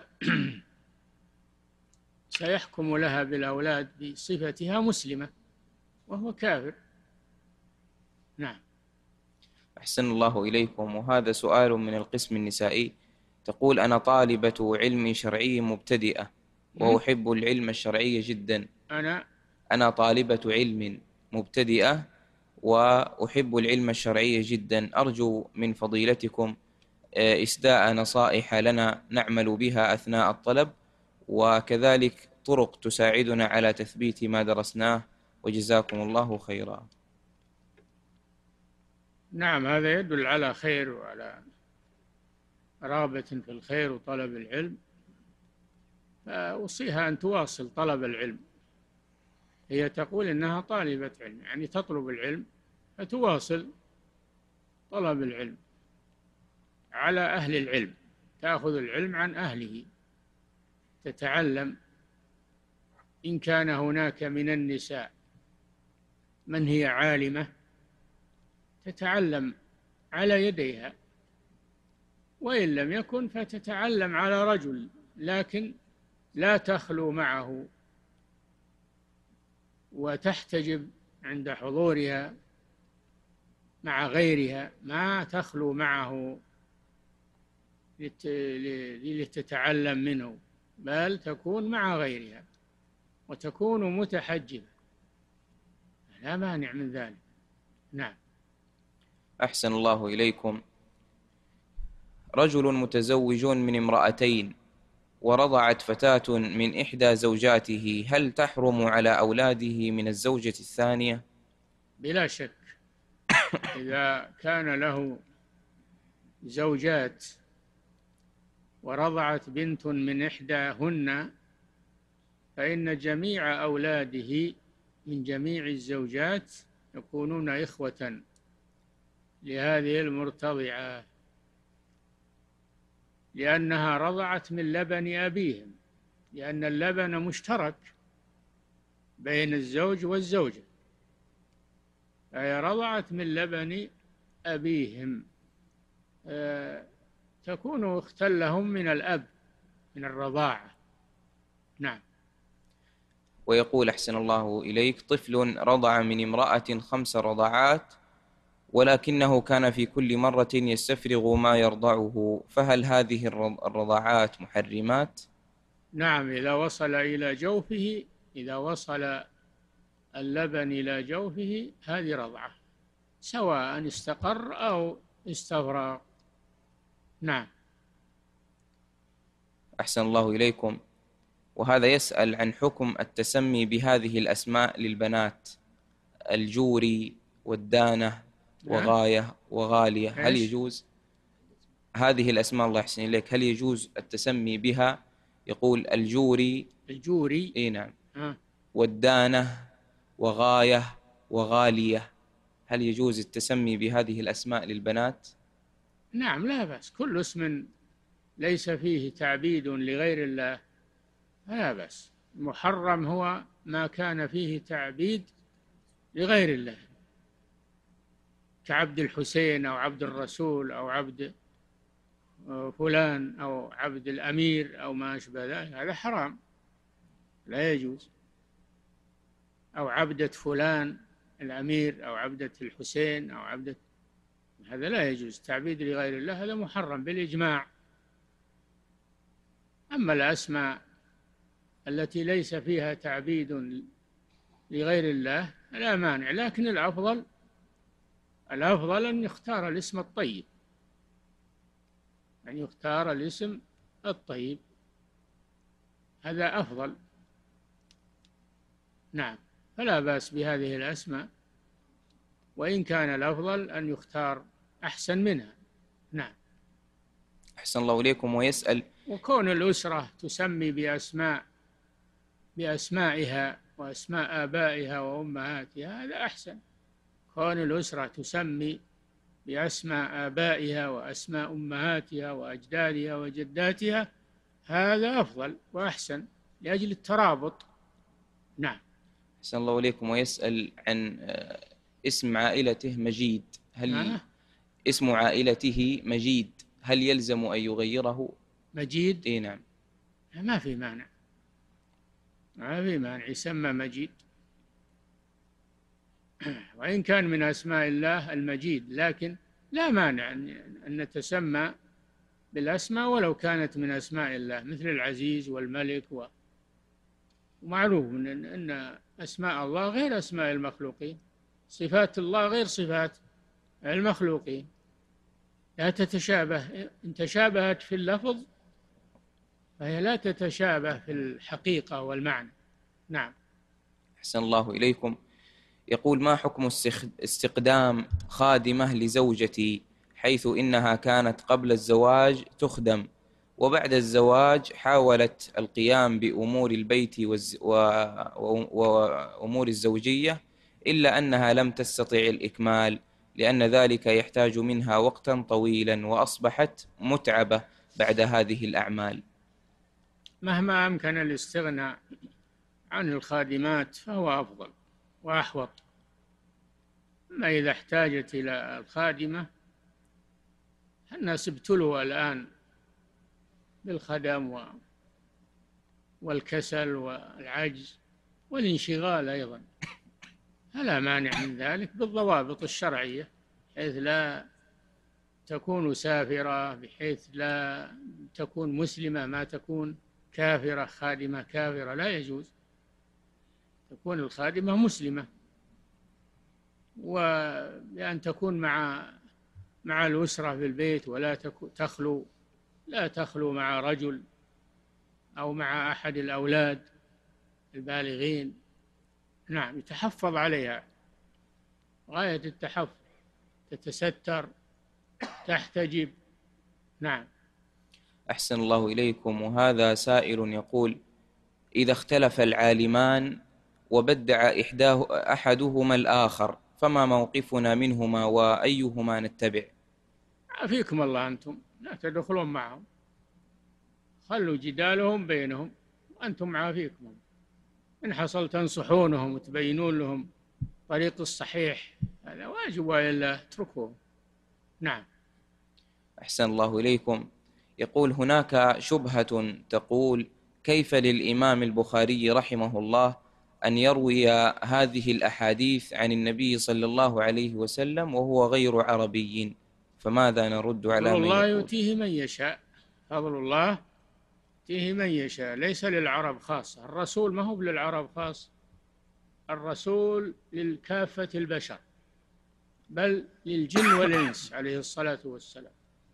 S4: سيحكم لها بالأولاد بصفتها مسلمة وهو كافر. نعم.
S3: أحسن الله إليكم. وهذا سؤال من القسم النسائي. تقول: أنا طالبة علم شرعي مبتدئة وأحب العلم الشرعي جدا. أنا طالبة علم مبتدئة وأحب العلم الشرعي جدا، أرجو من فضيلتكم إسداء نصائح لنا نعمل بها أثناء الطلب، وكذلك طرق تساعدنا على تثبيت ما درسناه، وجزاكم الله خيرا.
S4: نعم، هذا يدل على خير وعلى رغبة في الخير وطلب العلم، فأوصيها أن تواصل طلب العلم. هي تقول إنها طالبة علم، يعني تطلب العلم، فتواصل طلب العلم على أهل العلم، تأخذ العلم عن أهله، تتعلم. إن كان هناك من النساء من هي عالمة تتعلم على يديها، وإن لم يكن فتتعلم على رجل، لكن لا تخلو معه وتحتجب عند حضورها مع غيرها، ما تخلو معه لتتعلم منه، بل تكون مع غيرها وتكون متحجبة، لا مانع من ذلك. نعم.
S3: أحسن الله إليكم. رجل متزوج من امرأتين ورضعت فتاة من إحدى زوجاته، هل تحرم على أولاده من الزوجة الثانية؟
S4: بلا شك، إذا كان له زوجات ورضعت بنت من إحداهن فإن جميع أولاده من جميع الزوجات يكونون إخوة لهذه المرتضعة، لأنها رضعت من لبن أبيهم، لأن اللبن مشترك بين الزوج والزوجة، فهي رضعت من لبن أبيهم، تكون أختا لهم من الأب من الرضاعة. نعم.
S3: ويقول: أحسن الله إليك، طفل رضع من امرأة 5 رضعات، ولكنه كان في كل مرة يستفرغ ما يرضعه، فهل هذه الرضعات محرمات؟
S4: نعم، إذا وصل إلى جوفه، إذا وصل اللبن إلى جوفه هذه رضعة، سواء استقر أو استفرغ. نعم.
S3: أحسن الله إليكم. وهذا يسأل عن حكم التسمي بهذه الأسماء للبنات: الجوري والدانة وغاية وغالية، هل يجوز هذه الأسماء، الله يحسن إليك، هل يجوز التسمي بها؟ يقول الجوري إيه نعم، والدانة وغاية وغالية، هل يجوز التسمي بهذه الأسماء للبنات؟
S4: نعم، لا بأس، كل اسم ليس فيه تعبيد لغير الله لا بأس. محرم هو ما كان فيه تعبيد لغير الله، كعبد الحسين أو عبد الرسول أو عبد فلان أو عبد الأمير أو ما أشبه ذلك، هذا حرام لا يجوز. أو عبدة فلان الأمير أو عبدة الحسين أو عبدة، هذا لا يجوز، تعبيد لغير الله هذا محرم بالإجماع. أما الأسماء التي ليس فيها تعبيد لغير الله لا مانع، لكن الأفضل أن يختار الاسم الطيب، أن يختار الاسم الطيب، هذا أفضل. نعم، فلا بأس بهذه الأسماء، وإن كان الأفضل أن يختار أحسن منها. نعم.
S3: أحسن الله إليكم. ويسأل:
S4: وكون الأسرة تسمي بأسمائها وأسماء آبائها وأمهاتها هذا أحسن. كون الأسرة تسمي بأسماء آبائها وأسماء أمهاتها وأجدادها وجداتها هذا أفضل وأحسن لأجل الترابط. نعم.
S3: أحسن الله إليكم. ويسأل عن اسم عائلته مجيد، هل اسم عائلته مجيد هل يلزم أن يغيره؟
S4: مجيد؟
S3: إيه نعم.
S4: ما في مانع، ما في مانع يسمى مجيد، وإن كان من أسماء الله المجيد، لكن لا مانع أن نتسمى بالأسماء ولو كانت من أسماء الله، مثل العزيز والملك. ومعروف أن أسماء الله غير أسماء المخلوقين، صفات الله غير صفات المخلوقين، لا تتشابه. إن تشابهت في اللفظ فهي لا تتشابه في الحقيقة والمعنى. نعم.
S3: أحسن الله إليكم. يقول: ما حكم استقدام خادمة لزوجتي، حيث إنها كانت قبل الزواج تخدم، وبعد الزواج حاولت القيام بأمور البيت وأمور الزوجية، إلا أنها لم تستطع الإكمال، لأن ذلك يحتاج منها وقتا طويلا، وأصبحت متعبة بعد هذه الأعمال.
S4: مهما أمكن الاستغناء عن الخادمات فهو أفضل وأحوط. أما إذا احتاجت إلى الخادمة، الناس ابتلوا الآن بالخدم والكسل والعجز والانشغال أيضا، فلا مانع من ذلك بالضوابط الشرعية، بحيث لا تكون سافرة، بحيث لا تكون مسلمة، ما تكون كافرة، خادمة كافرة لا يجوز، تكون الخادمة مسلمة، وبأن تكون مع الأسرة في البيت، ولا تخلو مع رجل أو مع أحد الأولاد البالغين. نعم، يتحفظ عليها غاية التحفظ، تتستر، تحتجب. نعم.
S3: أحسن الله إليكم. وهذا سائل يقول: إذا اختلف العالمان وبدع أحدهما الآخر، فما موقفنا منهما وأيهما نتبع؟
S4: عافيكم الله، أنتم لا تدخلون معهم، خلوا جدالهم بينهم وأنتم عافيكم. إن حصل تنصحونهم وتبينون لهم طريق الصحيح، هذا واجب، وإلا اتركوهم. نعم.
S3: أحسن الله إليكم. يقول: هناك شبهة تقول: كيف للإمام البخاري رحمه الله أن يروي هذه الأحاديث عن النبي صلى الله عليه وسلم وهو غير عربي؟ فماذا نرد على من يقول؟
S4: الله يؤتيه من يشاء، فضل الله يؤتيه من يشاء، ليس للعرب خاصة. الرسول ما هو للعرب خاص، الرسول للكافة البشر، بل للجن والإنس عليه الصلاة والسلام.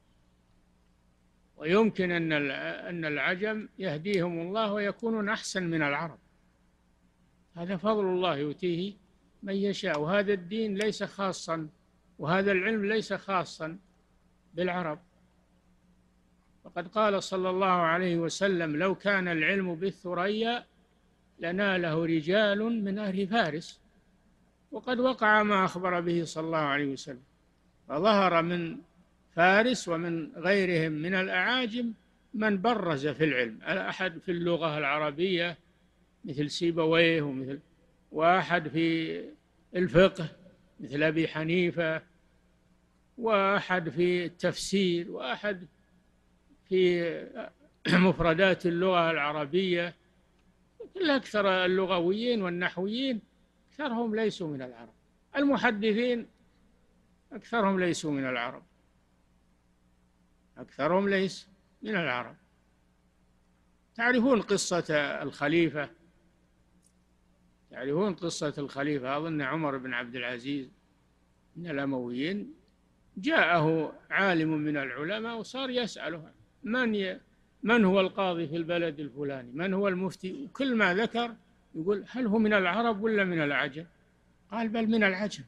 S4: ويمكن أن العجم يهديهم الله ويكونون أحسن من العرب، هذا فضل الله يؤتيه من يشاء. وهذا الدين ليس خاصا، وهذا العلم ليس خاصا بالعرب. وقد قال صلى الله عليه وسلم: لو كان العلم بالثريا لناله رجال من أهل فارس. وقد وقع ما أخبر به صلى الله عليه وسلم، فظهر من فارس ومن غيرهم من الأعاجم من برز في العلم، أحد في اللغة العربية مثل سيبويه، وأحد في الفقه مثل أبي حنيفة، وأحد في التفسير، وأحد في مفردات اللغة العربية. أكثر اللغويين والنحويين أكثرهم ليسوا من العرب. المحدثين أكثرهم ليسوا من العرب، أكثرهم ليس من العرب. تعرفون قصة الخليفة، تعرفون قصة الخليفة، أظن عمر بن عبد العزيز من الأمويين، جاءه عالم من العلماء وصار يسأله من هو القاضي في البلد الفلاني، من هو المفتي، وكل ما ذكر يقول هل هو من العرب ولا من العجم؟ قال بل من العجم.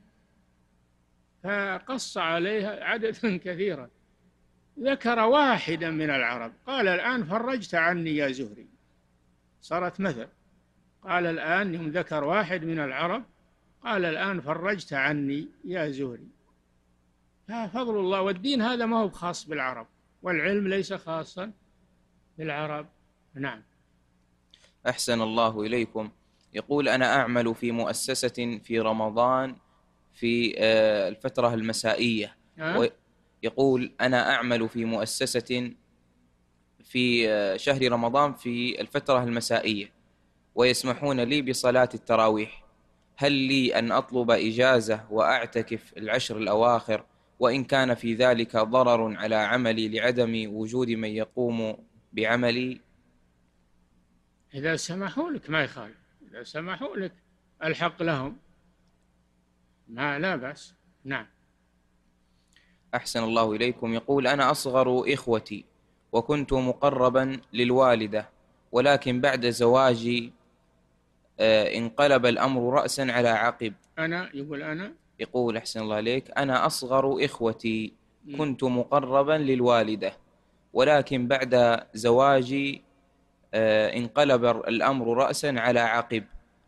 S4: فقص عليها عددا كثيرا، ذكر واحدا من العرب، قال الآن فرجت عني يا زهري، صارت مثل. قال الآن يوم ذكر واحد من العرب قال الآن فرجت عني يا زهري. فضل الله، والدين هذا ما هو خاص بالعرب، والعلم ليس خاصا بالعرب. نعم.
S3: أحسن الله إليكم. يقول أنا أعمل في مؤسسة في رمضان في الفترة المسائية. يقول أنا أعمل في مؤسسة في شهر رمضان في الفترة المسائية، ويسمحون لي بصلاة التراويح، هل لي أن أطلب إجازة وأعتكف العشر الأواخر، وإن كان في ذلك ضرر على عملي لعدم وجود من يقوم بعملي؟
S4: إذا سمحوا لك ما يخالف، إذا سمحوا لك الحق لهم، ما لا بأس. نعم.
S3: أحسن الله إليكم. يقول أنا أصغر إخوتي وكنت مقربا للوالدة، ولكن بعد زواجي انقلب الأمر رأسا على عقب. يقول أحسن الله إليك أنا أصغر إخوتي كنت مقربا للوالدة، ولكن بعد زواجي انقلب الأمر رأسا على عقب،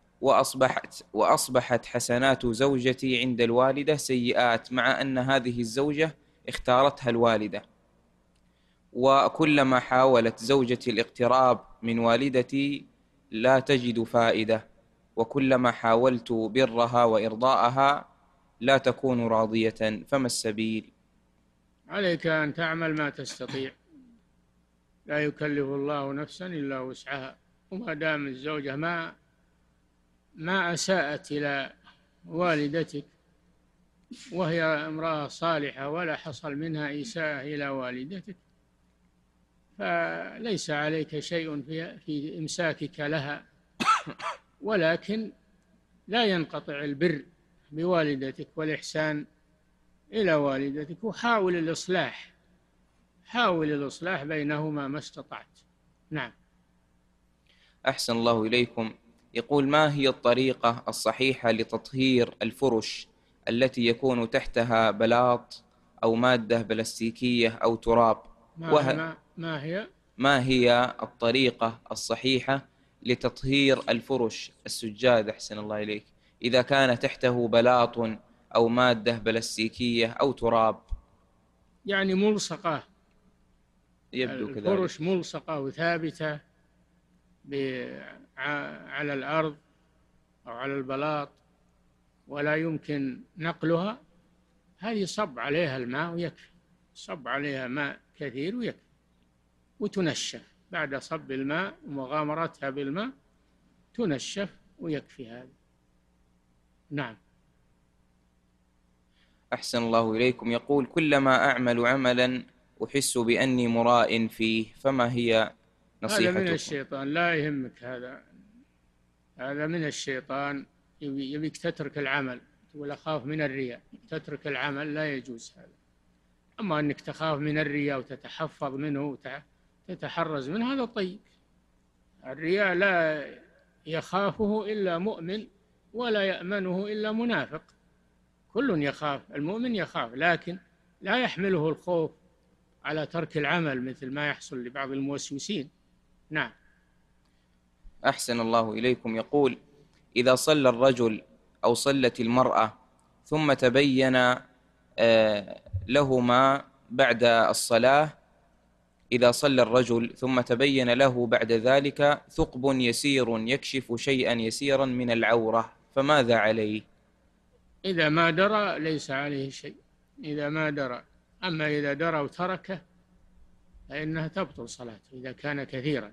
S3: وأصبحت حسنات زوجتي عند الوالدة سيئات، مع أن هذه الزوجة اختارتها الوالدة، وكلما حاولت زوجتي الاقتراب من والدتي لا تجد فائدة، وكلما حاولت برها وإرضاءها لا تكون راضية، فما السبيل؟
S4: عليك أن تعمل ما تستطيع، لا يكلف الله نفسا إلا وسعها. وما دام الزوجة ما أساءت إلى والدتك وهي امرأة صالحة ولا حصل منها إساءة إلى والدتك، فليس عليك شيء في إمساكك لها، ولكن لا ينقطع البر بوالدتك والإحسان إلى والدتك، وحاول الإصلاح، حاول الإصلاح بينهما ما استطعت. نعم.
S3: أحسن الله إليكم. يقول ما هي الطريقة الصحيحة لتطهير الفرش التي يكون تحتها بلاط أو مادة بلاستيكية أو تراب؟ ما هي الطريقة الصحيحة لتطهير الفرش السجاد أحسن الله إليك إذا كان تحته بلاط أو مادة بلاستيكية أو تراب؟
S4: يعني ملصقة،
S3: يبدو كذلك.
S4: الفرش ملصقة وثابتة على الأرض أو على البلاط ولا يمكن نقلها، هذه صب عليها الماء ويكفي، صب عليها ماء كثير ويكفي، وتنشف بعد صب الماء ومغامرتها بالماء تنشف ويكفي هذا. نعم.
S3: أحسن الله إليكم. يقول كلما أعمل عملا أحس بأني مراء فيه، فما هي نصيحتكم؟
S4: هذا من الشيطان، لا يهمك هذا من الشيطان، يبيك تترك العمل، تقول أخاف من الرياء، تترك العمل لا يجوز هذا. أما أنك تخاف من الرياء وتتحفظ منه وتتحرز منه هذا طيب. الرياء لا يخافه إلا مؤمن ولا يأمنه إلا منافق، كل يخاف، المؤمن يخاف لكن لا يحمله الخوف على ترك العمل مثل ما يحصل لبعض الموسوسين. نعم.
S3: أحسن الله إليكم. يقول إذا صلى الرجل أو صلت المرأة ثم تبين لهما بعد الصلاة، إذا صلى الرجل ثم تبين له بعد ذلك ثقب يسير يكشف شيئا يسيرا من العورة، فماذا عليه؟
S4: إذا ما درى ليس عليه شيء، إذا ما درى. أما إذا درى وتركه فإنها تبطل صلاته إذا كان كثيرا.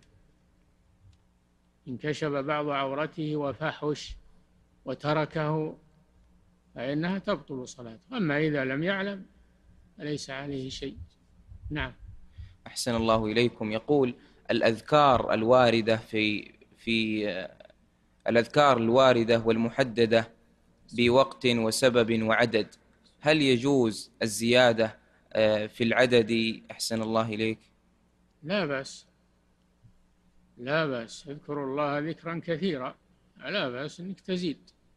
S4: انكشف بعض عورته وفحش وتركه فإنها تبطل صلاته. أما إذا لم يعلم فليس عليه شيء. نعم.
S3: أحسن الله إليكم. يقول الأذكار الواردة في الأذكار الواردة والمحددة بوقت وسبب وعدد، هل يجوز الزيادة في العدد؟ أحسن الله إليك.
S4: لا بأس، لا بأس، اذكروا الله ذكرا كثيرا، لا بأس أنك تزيد،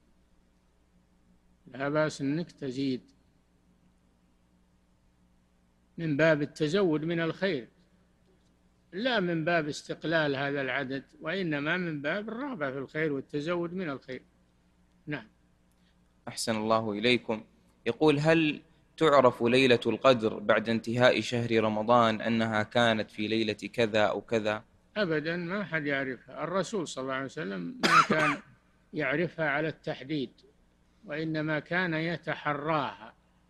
S4: لا بأس أنك تزيد من باب التزود من الخير، لا من باب استقلال هذا العدد، وإنما من باب الرغبة في الخير والتزود من الخير. نعم.
S3: أحسن الله إليكم. يقول هل تعرف ليلة القدر بعد انتهاء شهر رمضان أنها كانت في ليلة كذا أو كذا؟
S4: أبدا، ما حد يعرفها. الرسول صلى الله عليه وسلم ما كان يعرفها على التحديد، وإنما كان يتحراها،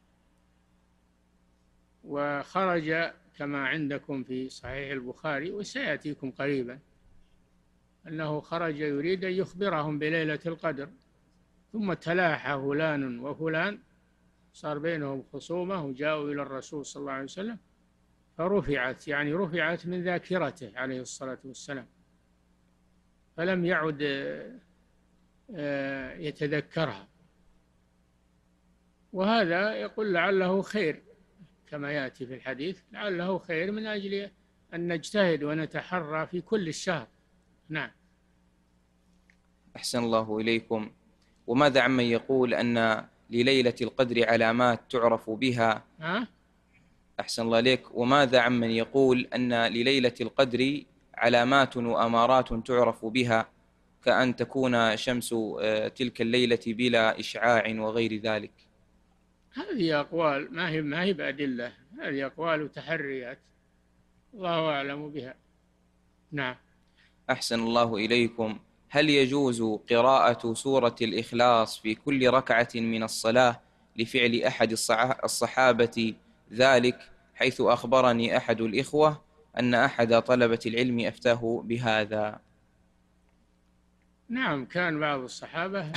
S4: وخرج كما عندكم في صحيح البخاري وسيأتيكم قريبا أنه خرج يريد أن يخبرهم بليلة القدر، ثم تلاحى فلان وفلان، صار بينهم خصومة، وجاءوا إلى الرسول صلى الله عليه وسلم فرفعت، يعني رفعت من ذاكرته عليه الصلاة والسلام، فلم يعد يتذكرها. وهذا يقول لعله خير، كما يأتي في الحديث، لعله خير من أجل أن نجتهد ونتحرى في كل الشهر. نعم.
S3: أحسن الله إليكم. وماذا عمن يقول أن لليلة القدر علامات تعرف بها؟ أحسن الله إليك. وماذا عمن يقول أن لليلة القدر علامات وأمارات تعرف بها، كأن تكون شمس تلك الليلة بلا إشعاع وغير ذلك؟
S4: هذه أقوال ما هي بأدلة، هذه أقوال وتحريات، الله أعلم بها. نعم.
S3: أحسن الله إليكم. هل يجوز قراءة سورة الإخلاص في كل ركعة من الصلاة لفعل أحد الصحابة ذلك، حيث أخبرني أحد الإخوة أن أحد طلبة العلم أفتاه بهذا؟
S4: نعم، كان بعض الصحابة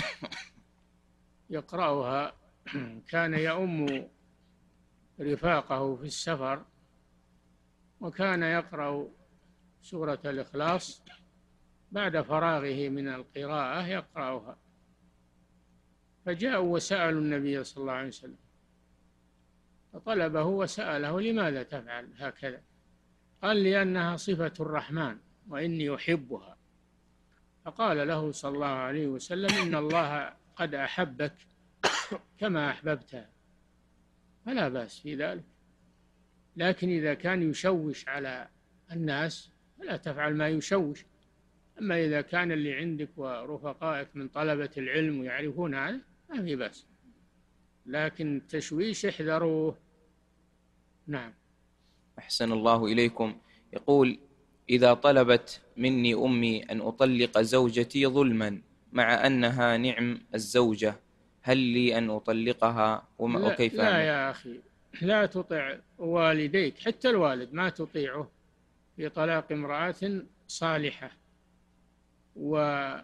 S4: يقرأها، كان يؤم رفاقه في السفر، وكان يقرأ سورة الإخلاص بعد فراغه من القراءة يقرأها، فجاءوا وسألوا النبي صلى الله عليه وسلم، فطلبه وسأله: لماذا تفعل هكذا؟ قال: لأنها صفة الرحمن وإني أحبها. فقال له صلى الله عليه وسلم: إن الله قد أحبك كما أحببتها، فلا بأس في ذلك، لكن إذا كان يشوش على الناس فلا تفعل ما يشوش. أما إذا كان اللي عندك ورفقائك من طلبة العلم ويعرفون هذا ما في بأس، لكن التشويش احذروه. نعم.
S3: أحسن الله إليكم. يقول إذا طلبت مني أمي أن أطلق زوجتي ظلما مع أنها نعم الزوجة، هل لي أن أطلقها وكيف
S4: لا, لا يا أخي، لا تطع والديك، حتى الوالد ما تطيعه في طلاق امرأة صالحة، وامرأة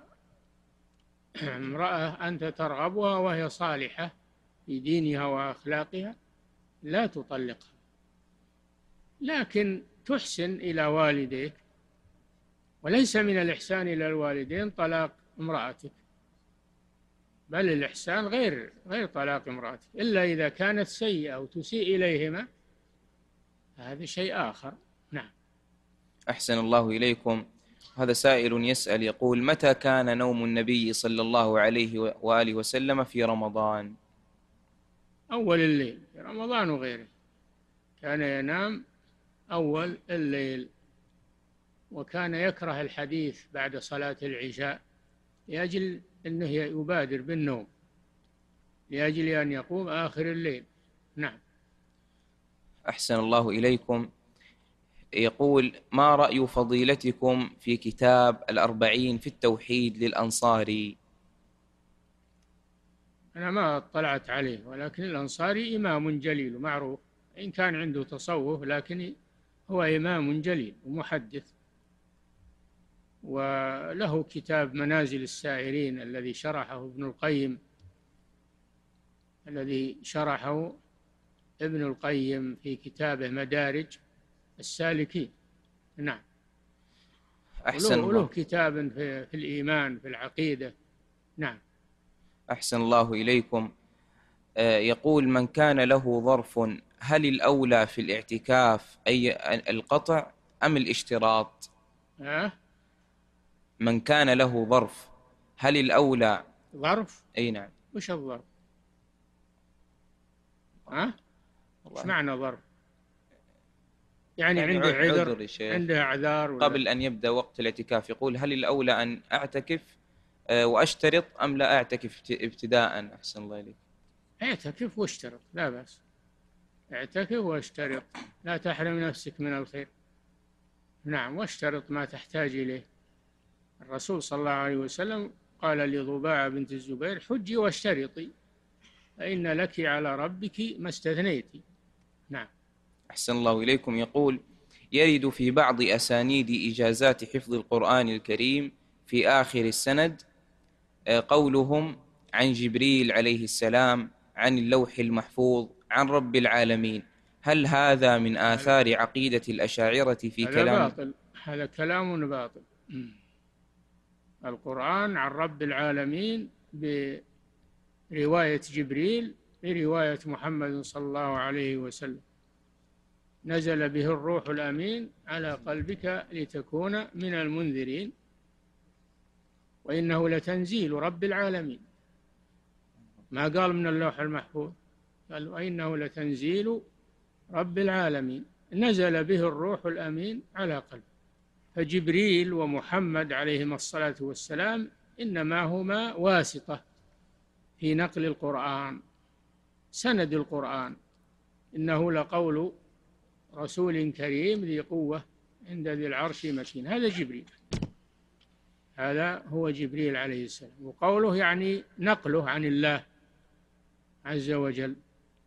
S4: أنت ترغبها وهي صالحة في دينها وأخلاقها لا تطلقها، لكن تحسن إلى والديك، وليس من الإحسان إلى الوالدين طلاق امرأتك، بل الإحسان غير طلاق امرأتك، إلا إذا كانت سيئة وتسيء إليهما، هذا شيء آخر. نعم.
S3: أحسن الله إليكم. هذا سائل يسأل يقول: متى كان نوم النبي صلى الله عليه وآله وسلم في رمضان؟
S4: أول الليل في رمضان وغيره، كان ينام أول الليل، وكان يكره الحديث بعد صلاة العشاء لأجل أنه يبادر بالنوم، لأجل أن يقوم آخر الليل. نعم.
S3: أحسن الله إليكم. يقول: ما رأي فضيلتكم في كتاب الأربعين في التوحيد للأنصاري؟
S4: أنا ما اطلعت عليه، ولكن الأنصاري إمام جليل معروف، إن كان عنده تصوف لكن هو إمام جليل ومحدث، وله كتاب منازل السائرين الذي شرحه ابن القيم، الذي شرحه ابن القيم في كتابه مدارج السالكين. نعم.
S3: أحسن
S4: وله
S3: الله.
S4: كتاب في الإيمان في العقيدة. نعم.
S3: أحسن الله إليكم. يقول: من كان له ظرف، هل الأولى في الاعتكاف أي القطع أم الاشتراط؟ من كان له ظرف، هل الأولى؟
S4: ظرف؟
S3: أي نعم.
S4: وش الظرف؟ وش معنى ظرف؟ يعني عنده عذر، عنده أعذار
S3: قبل أن يبدأ وقت الاعتكاف يقول: هل الأولى أن أعتكف وأشترط أم لا أعتكف ابتداء؟ أحسن الله إليك.
S4: اعتكف واشترط، لا بأس. اعتكف واشترط، لا تحرم نفسك من الخير. نعم، واشترط ما تحتاج إليه. الرسول صلى الله عليه وسلم قال لضباعة بنت الزبير: حجي واشترطي فإن لك على ربك ما استثنيتي. نعم.
S3: أحسن الله إليكم. يقول: يرد في بعض أسانيد إجازات حفظ القرآن الكريم في آخر السند قولهم عن جبريل عليه السلام، عن اللوح المحفوظ، عن رب العالمين. هل هذا من آثار عقيدة الأشاعرة في كلام؟
S4: هذا باطل، هذا كلام باطل. القرآن عن رب العالمين برواية جبريل، برواية محمد صلى الله عليه وسلم. نزل به الروح الأمين على قلبك لتكون من المنذرين وإنه لتنزيل رب العالمين. ما قال من اللوح المحفوظ، قال وإنه لتنزيل رب العالمين نزل به الروح الأمين على قلبك. فجبريل ومحمد عليهما الصلاة والسلام إنما هما واسطة في نقل القرآن، سند القرآن. إنه لقول رسول كريم ذي قوة عند ذي العرش مكين. هذا جبريل، هذا هو جبريل عليه السلام. وقوله يعني نقله عن الله عز وجل،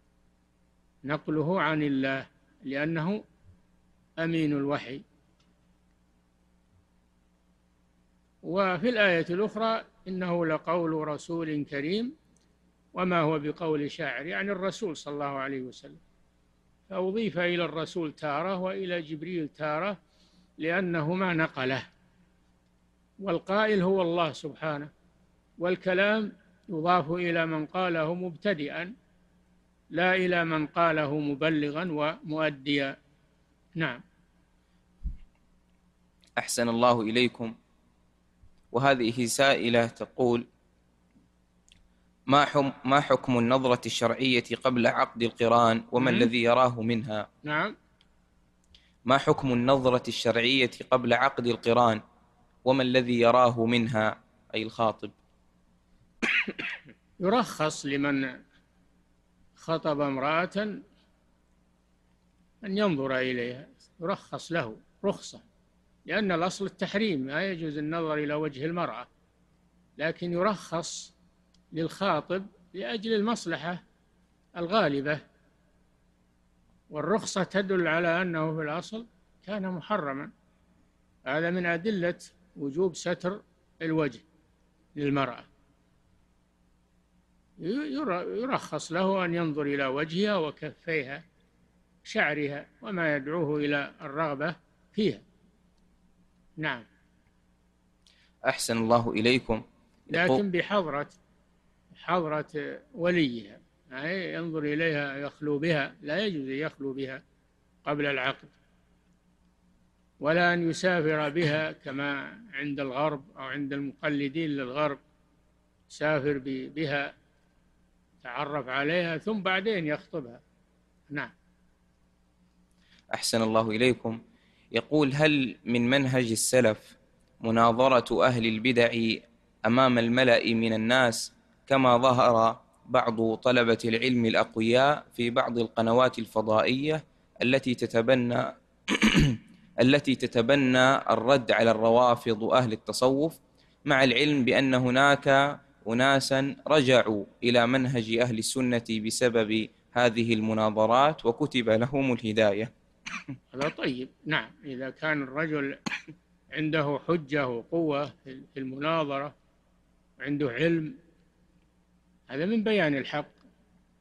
S4: نقله عن الله لأنه أمين الوحي. وفي الآية الأخرى إنه لقول رسول كريم وما هو بقول شاعر، يعني الرسول صلى الله عليه وسلم. فأضيف إلى الرسول تارة وإلى جبريل تارة لأنهما نقله، والقائل هو الله سبحانه، والكلام يضاف إلى من قاله مبتدئا لا إلى من قاله مبلغا ومؤديا. نعم.
S3: أحسن الله إليكم. وهذه سائلة تقول: ما حكم النظرة الشرعية قبل عقد القران وما الذي يراه منها؟
S4: نعم.
S3: ما حكم النظرة الشرعية قبل عقد القران وما الذي يراه منها، أي الخاطب؟
S4: يرخص لمن خطب امرأة أن ينظر إليها، يرخص له رخصة، لأن الأصل التحريم، لا يجوز النظر إلى وجه المرأة، لكن يرخص للخاطب لأجل المصلحة الغالبة. والرخصة تدل على أنه في الأصل كان محرما. هذا من أدلة وجوب ستر الوجه للمرأة. يرخص له أن ينظر إلى وجهها وكفيها شعرها وما يدعوه إلى الرغبة فيها. نعم.
S3: أحسن الله إليكم.
S4: لكن بحضرة وليها، يعني ينظر إليها يخلو بها، لا يجوز يخلو بها قبل العقد، ولا أن يسافر بها كما عند الغرب أو عند المقلدين للغرب، سافر بها تعرف عليها ثم بعدين يخطبها. نعم.
S3: أحسن الله إليكم. يقول: هل من منهج السلف مناظرة أهل البدع أمام الملأ من الناس كما ظهر بعض طلبة العلم الأقوياء في بعض القنوات الفضائية التي تتبنى الرد على الروافض أهل التصوف، مع العلم بأن هناك أناسا رجعوا إلى منهج أهل السنة بسبب هذه المناظرات وكتب لهم الهداية؟
S4: هذا طيب. نعم، إذا كان الرجل عنده حجة وقوة في المناظرة، عنده علم، هذا من بيان الحق.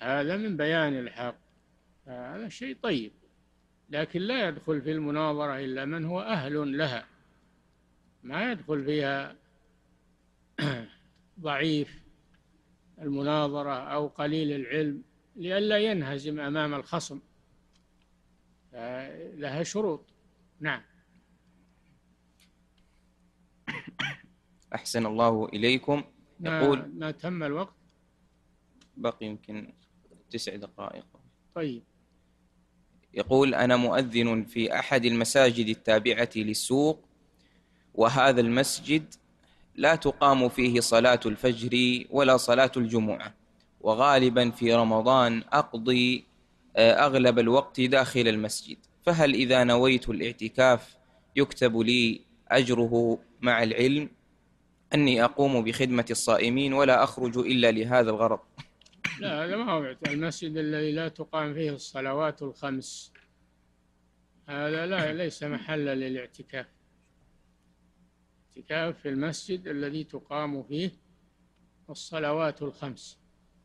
S4: هذا من بيان الحق، هذا شيء طيب، لكن لا يدخل في المناظرة إلا من هو أهل لها، ما يدخل فيها ضعيف المناظرة أو قليل العلم، لئلا ينهزم أمام الخصم، لها شروط. نعم.
S3: أحسن الله إليكم. يقول
S4: ما تم الوقت،
S3: بقي يمكن 9 دقائق.
S4: طيب.
S3: يقول: أنا مؤذن في أحد المساجد التابعة للسوق، وهذا المسجد لا تقام فيه صلاة الفجر ولا صلاة الجمعة، وغالبا في رمضان أقضي أغلب الوقت داخل المسجد، فهل إذا نويت الاعتكاف يكتب لي أجره، مع العلم أني أقوم بخدمة الصائمين ولا أخرج إلا لهذا الغرض؟
S4: لا، هذا ما هو المسجد الذي لا تقام فيه الصلوات الخمس، هذا ليس محلا للاعتكاف. اعتكاف في المسجد الذي تقام فيه الصلوات الخمس.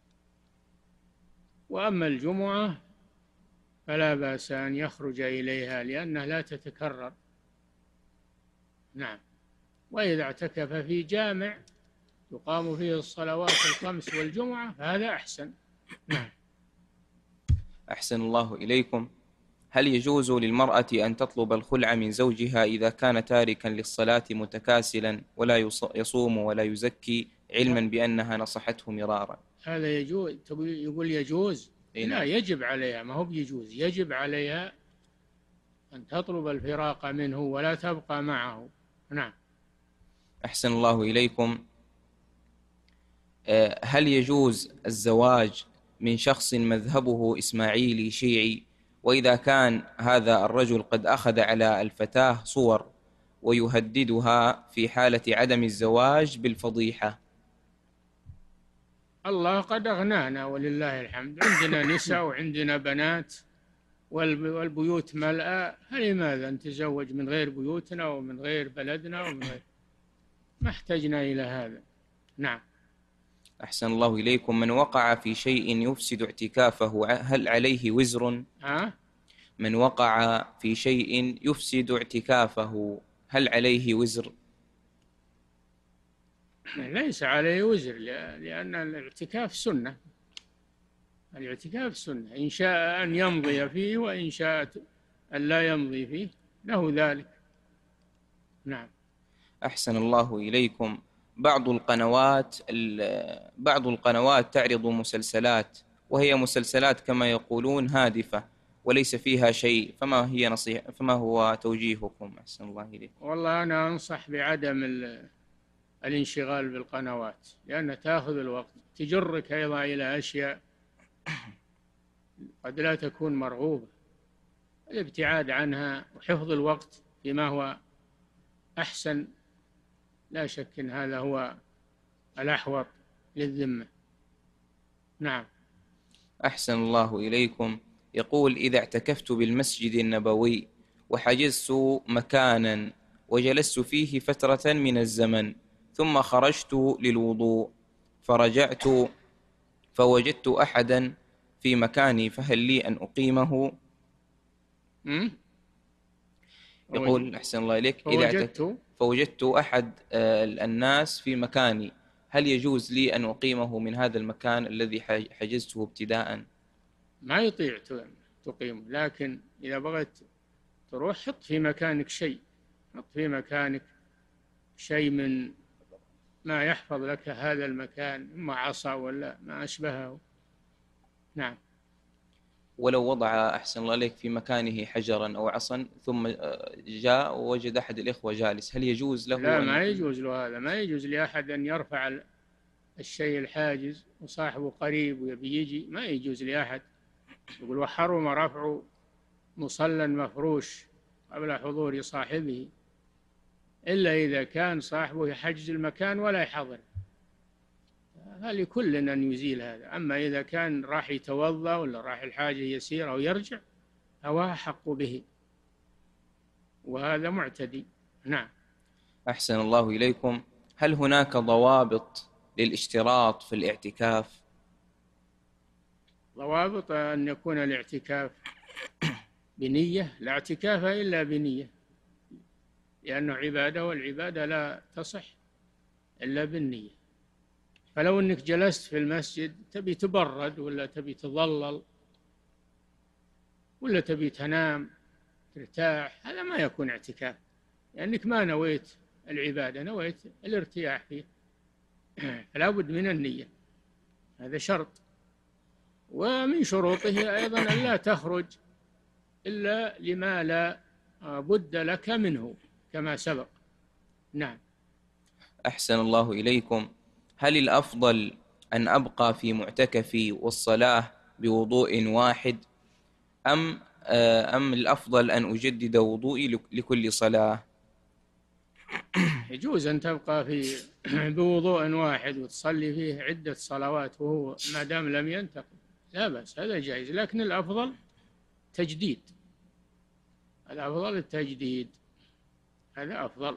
S4: وأما الجمعة فلا بأس أن يخرج إليها لأنها لا تتكرر. نعم. وإذا اعتكف في جامع تقام فيه الصلوات الخمس والجمعة فهذا أحسن. نعم.
S3: أحسن الله إليكم. هل يجوز للمرأة أن تطلب الخلع من زوجها إذا كان تاركا للصلاة متكاسلا ولا يصوم ولا يزكي، علما بأنها نصحته مرارا؟
S4: هذا يجوز؟ يقول يجوز؟ لا، يجب عليها، ما هو بيجوز، يجب عليها أن تطلب الفراق منه ولا تبقى معه. نعم.
S3: أحسن الله إليكم. هل يجوز الزواج من شخص مذهبه إسماعيلي شيعي، وإذا كان هذا الرجل قد أخذ على الفتاة صور ويهددها في حالة عدم الزواج بالفضيحة؟
S4: الله قد أغنانا ولله الحمد، عندنا نساء وعندنا بنات والبيوت ملأى، فلماذا نتزوج من غير بيوتنا ومن غير بلدنا ومن غير، ما احتجنا إلى هذا. نعم.
S3: أحسن الله إليكم. من وقع في شيء يفسد اعتكافه هل عليه وزر؟ من وقع في شيء يفسد اعتكافه هل عليه وزر؟
S4: ليس عليه وزر، لأن الاعتكاف سنة. الاعتكاف سنة، إن شاء أن يمضي فيه وإن شاء أن لا يمضي فيه له ذلك. نعم.
S3: أحسن الله إليكم. بعض القنوات تعرض مسلسلات، وهي مسلسلات كما يقولون هادفة وليس فيها شيء، فما هو توجيهكم؟ أحسن الله إليكم.
S4: والله أنا أنصح بعدم الانشغال بالقنوات، لأنها تأخذ الوقت، تجرك أيضا إلى أشياء قد لا تكون مرغوبة. الابتعاد عنها وحفظ الوقت فيما هو أحسن، لا شك أن هذا هو الأحوط للذمة. نعم.
S3: أحسن الله إليكم. يقول: إذا اعتكفت بالمسجد النبوي وحجزت مكانا وجلست فيه فترة من الزمن، ثم خرجت للوضوء فرجعت فوجدت أحدا في مكاني، فهل لي أن أقيمه؟ يقول: أحسن الله إليك، إذا فوجدت أحد الناس في مكاني، هل يجوز لي أن أقيمه من هذا المكان الذي حجزته ابتداء؟
S4: ما يطيع تقيمه، لكن إذا بغيت تروح حط في مكانك شيء من ما يحفظ لك هذا المكان، إما عصا ولا ما أشبهه. نعم.
S3: ولو وضع أحسن الله عليك في مكانه حجرا أو عصا ثم جاء ووجد أحد الإخوة جالس، هل يجوز له؟
S4: لا، ما يجوز له هذا، ما يجوز لأحد أن يرفع الشيء الحاجز وصاحبه قريب ويبي يجي، ما يجوز لأحد. يقول: وحرم رفع مصلى مفروش قبل حضور صاحبه، إلا إذا كان صاحبه يحجز المكان ولا يحضر، فلكل أن يزيل هذا. أما إذا كان راح يتوضأ ولا راح الحاجة يسيرة ويرجع هو حق به، وهذا معتدي. نعم.
S3: أحسن الله إليكم. هل هناك ضوابط للاشتراط في الاعتكاف؟
S4: ضوابط أن يكون الاعتكاف بنية، لا اعتكاف إلا بنية، لأنه عبادة، والعبادة لا تصح إلا بالنية. فلو أنك جلست في المسجد تبي تبرد ولا تبي تظلل ولا تبي تنام ترتاح، هذا ما يكون اعتكاف، لأنك ما نويت العبادة، نويت الارتياح فيه. فلا بد من النية، هذا شرط. ومن شروطه أيضا أن لا تخرج إلا لما لا بد لك منه كما سبق. نعم.
S3: أحسن الله إليكم. هل الأفضل أن أبقى في معتكفي والصلاة بوضوء واحد، أم الأفضل أن أجدد وضوئي لكل صلاة؟
S4: يجوز أن تبقى بوضوء واحد وتصلي فيه عدة صلوات وهو ما دام لم ينتقل، لا بأس، هذا جائز، لكن الأفضل تجديد، الأفضل التجديد، هذا أفضل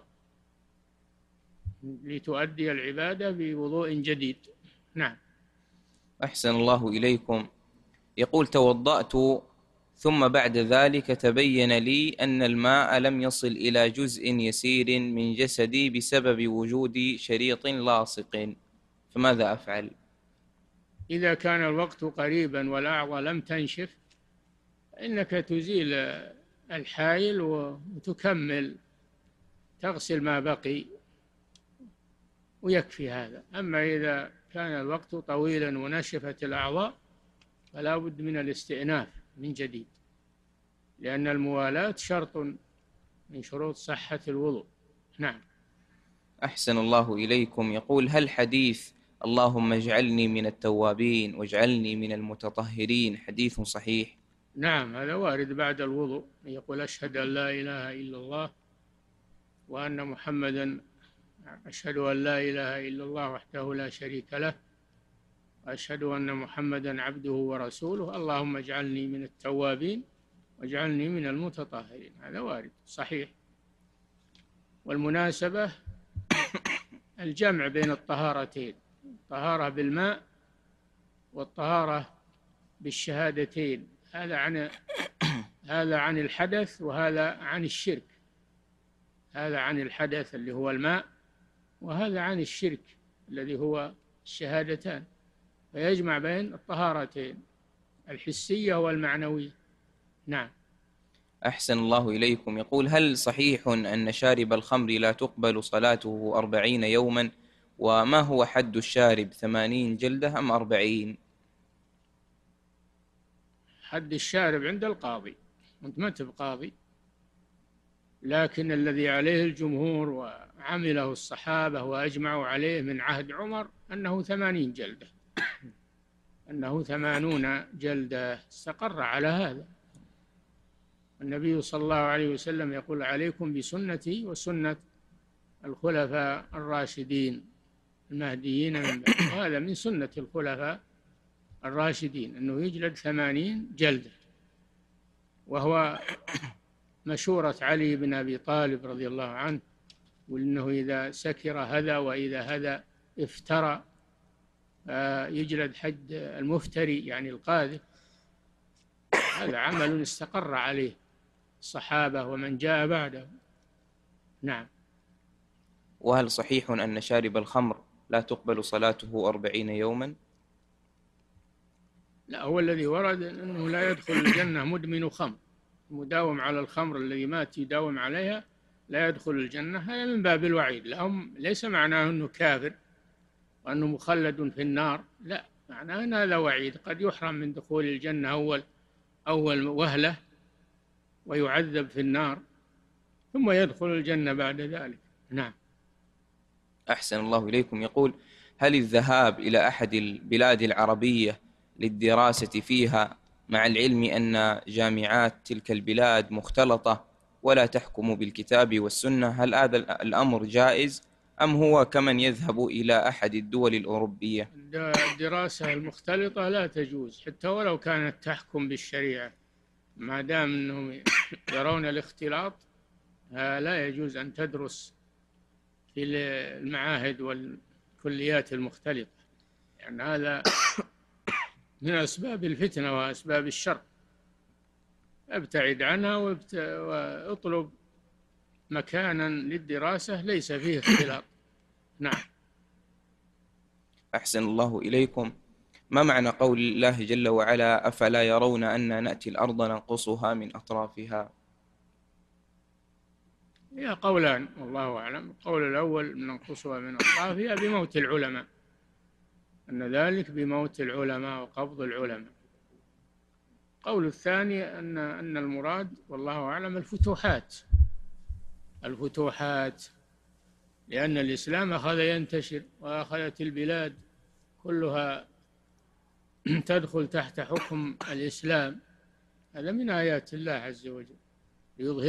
S4: لتؤدي العبادة بوضوء جديد. نعم.
S3: أحسن الله إليكم. يقول: توضأت ثم بعد ذلك تبين لي أن الماء لم يصل إلى جزء يسير من جسدي بسبب وجود شريط لاصق، فماذا أفعل؟
S4: إذا كان الوقت قريبا والأعضاء لم تنشف إنك تزيل الحائل وتكمل، تغسل ما بقي ويكفي هذا. أما إذا كان الوقت طويلا ونشفت الأعضاء فلا بد من الاستئناف من جديد، لأن الموالاة شرط من شروط صحة الوضوء. نعم.
S3: أحسن الله إليكم. يقول: هل حديث اللهم اجعلني من التوابين واجعلني من المتطهرين حديث صحيح؟
S4: نعم، هذا وارد بعد الوضوء، يقول: أشهد أن لا إله إلا الله وأن محمدا، أشهد أن لا إله إلا الله وحده لا شريك له وأشهد أن محمدا عبده ورسوله، اللهم اجعلني من التوابين واجعلني من المتطهرين، هذا وارد صحيح. والمناسبة الجمع بين الطهارتين، الطهارة بالماء والطهارة بالشهادتين، هذا عن الحدث وهذا عن الشرك، هذا عن الحدث اللي هو الماء، وهذا عن الشرك الذي هو الشهادتان، فيجمع بين الطهارتين الحسية والمعنوية. نعم.
S3: أحسن الله إليكم. يقول: هل صحيح أن شارب الخمر لا تقبل صلاته 40 يوما؟ وما هو حد الشارب، 80 جلدة أم 40؟
S4: حد الشارب عند القاضي، أنت ما أنت بقاضي، لكن الذي عليه الجمهور وعمله الصحابة وأجمعوا عليه من عهد عمر أنه 80 جلدة، أنه 80 جلدة، استقر على هذا. النبي صلى الله عليه وسلم يقول: عليكم بسنتي وسنة الخلفاء الراشدين المهديين من بعد، وهذا من سنة الخلفاء الراشدين أنه يجلد 80 جلدة، وهو مشورة علي بن أبي طالب رضي الله عنه، وأنه إذا سكر هذا وإذا هذا افترى يجلد حد المفتري يعني القاذف. هذا عمل استقر عليه الصحابة ومن جاء بعده. نعم.
S3: وهل صحيح أن شارب الخمر لا تقبل صلاته 40 يوما؟
S4: لا، هو الذي ورد أنه لا يدخل الجنة مدمن خمر، مداوم على الخمر الذي مات يداوم عليها لا يدخل الجنة، هذا من باب الوعيد لهم، ليس معناه أنه كافر وأنه مخلد في النار، لا، معناه أن هذا وعيد، قد يحرم من دخول الجنة أول وهلة ويعذب في النار ثم يدخل الجنة بعد ذلك. نعم.
S3: أحسن الله إليكم. يقول: هل الذهاب إلى أحد البلاد العربية للدراسة فيها، مع العلم أن جامعات تلك البلاد مختلطة ولا تحكم بالكتاب والسنة، هل هذا الأمر جائز أم هو كمن يذهب إلى أحد الدول الأوروبية؟
S4: الدراسة المختلطة لا تجوز حتى ولو كانت تحكم بالشريعة، ما دام أنهم يرون الاختلاط لا يجوز أن تدرس في المعاهد والكليات المختلطة، يعني هذا من أسباب الفتنة وأسباب الشر، ابتعد عنها واطلب مكانا للدراسة ليس فيه اختلاط. نعم.
S3: أحسن الله إليكم. ما معنى قول الله جل وعلا أفلا يرون أن نأتي الأرض ننقصها من أطرافها؟
S4: هي قولان والله أعلم. القول الأول ننقصها من أطرافها بموت العلماء، أن ذلك بموت العلماء وقبض العلماء. القول الثاني أن المراد والله أعلم الفتوحات، لأن الإسلام أخذ ينتشر وأخذت البلاد كلها تدخل تحت حكم الإسلام. هذا من آيات الله عز وجل ليظهر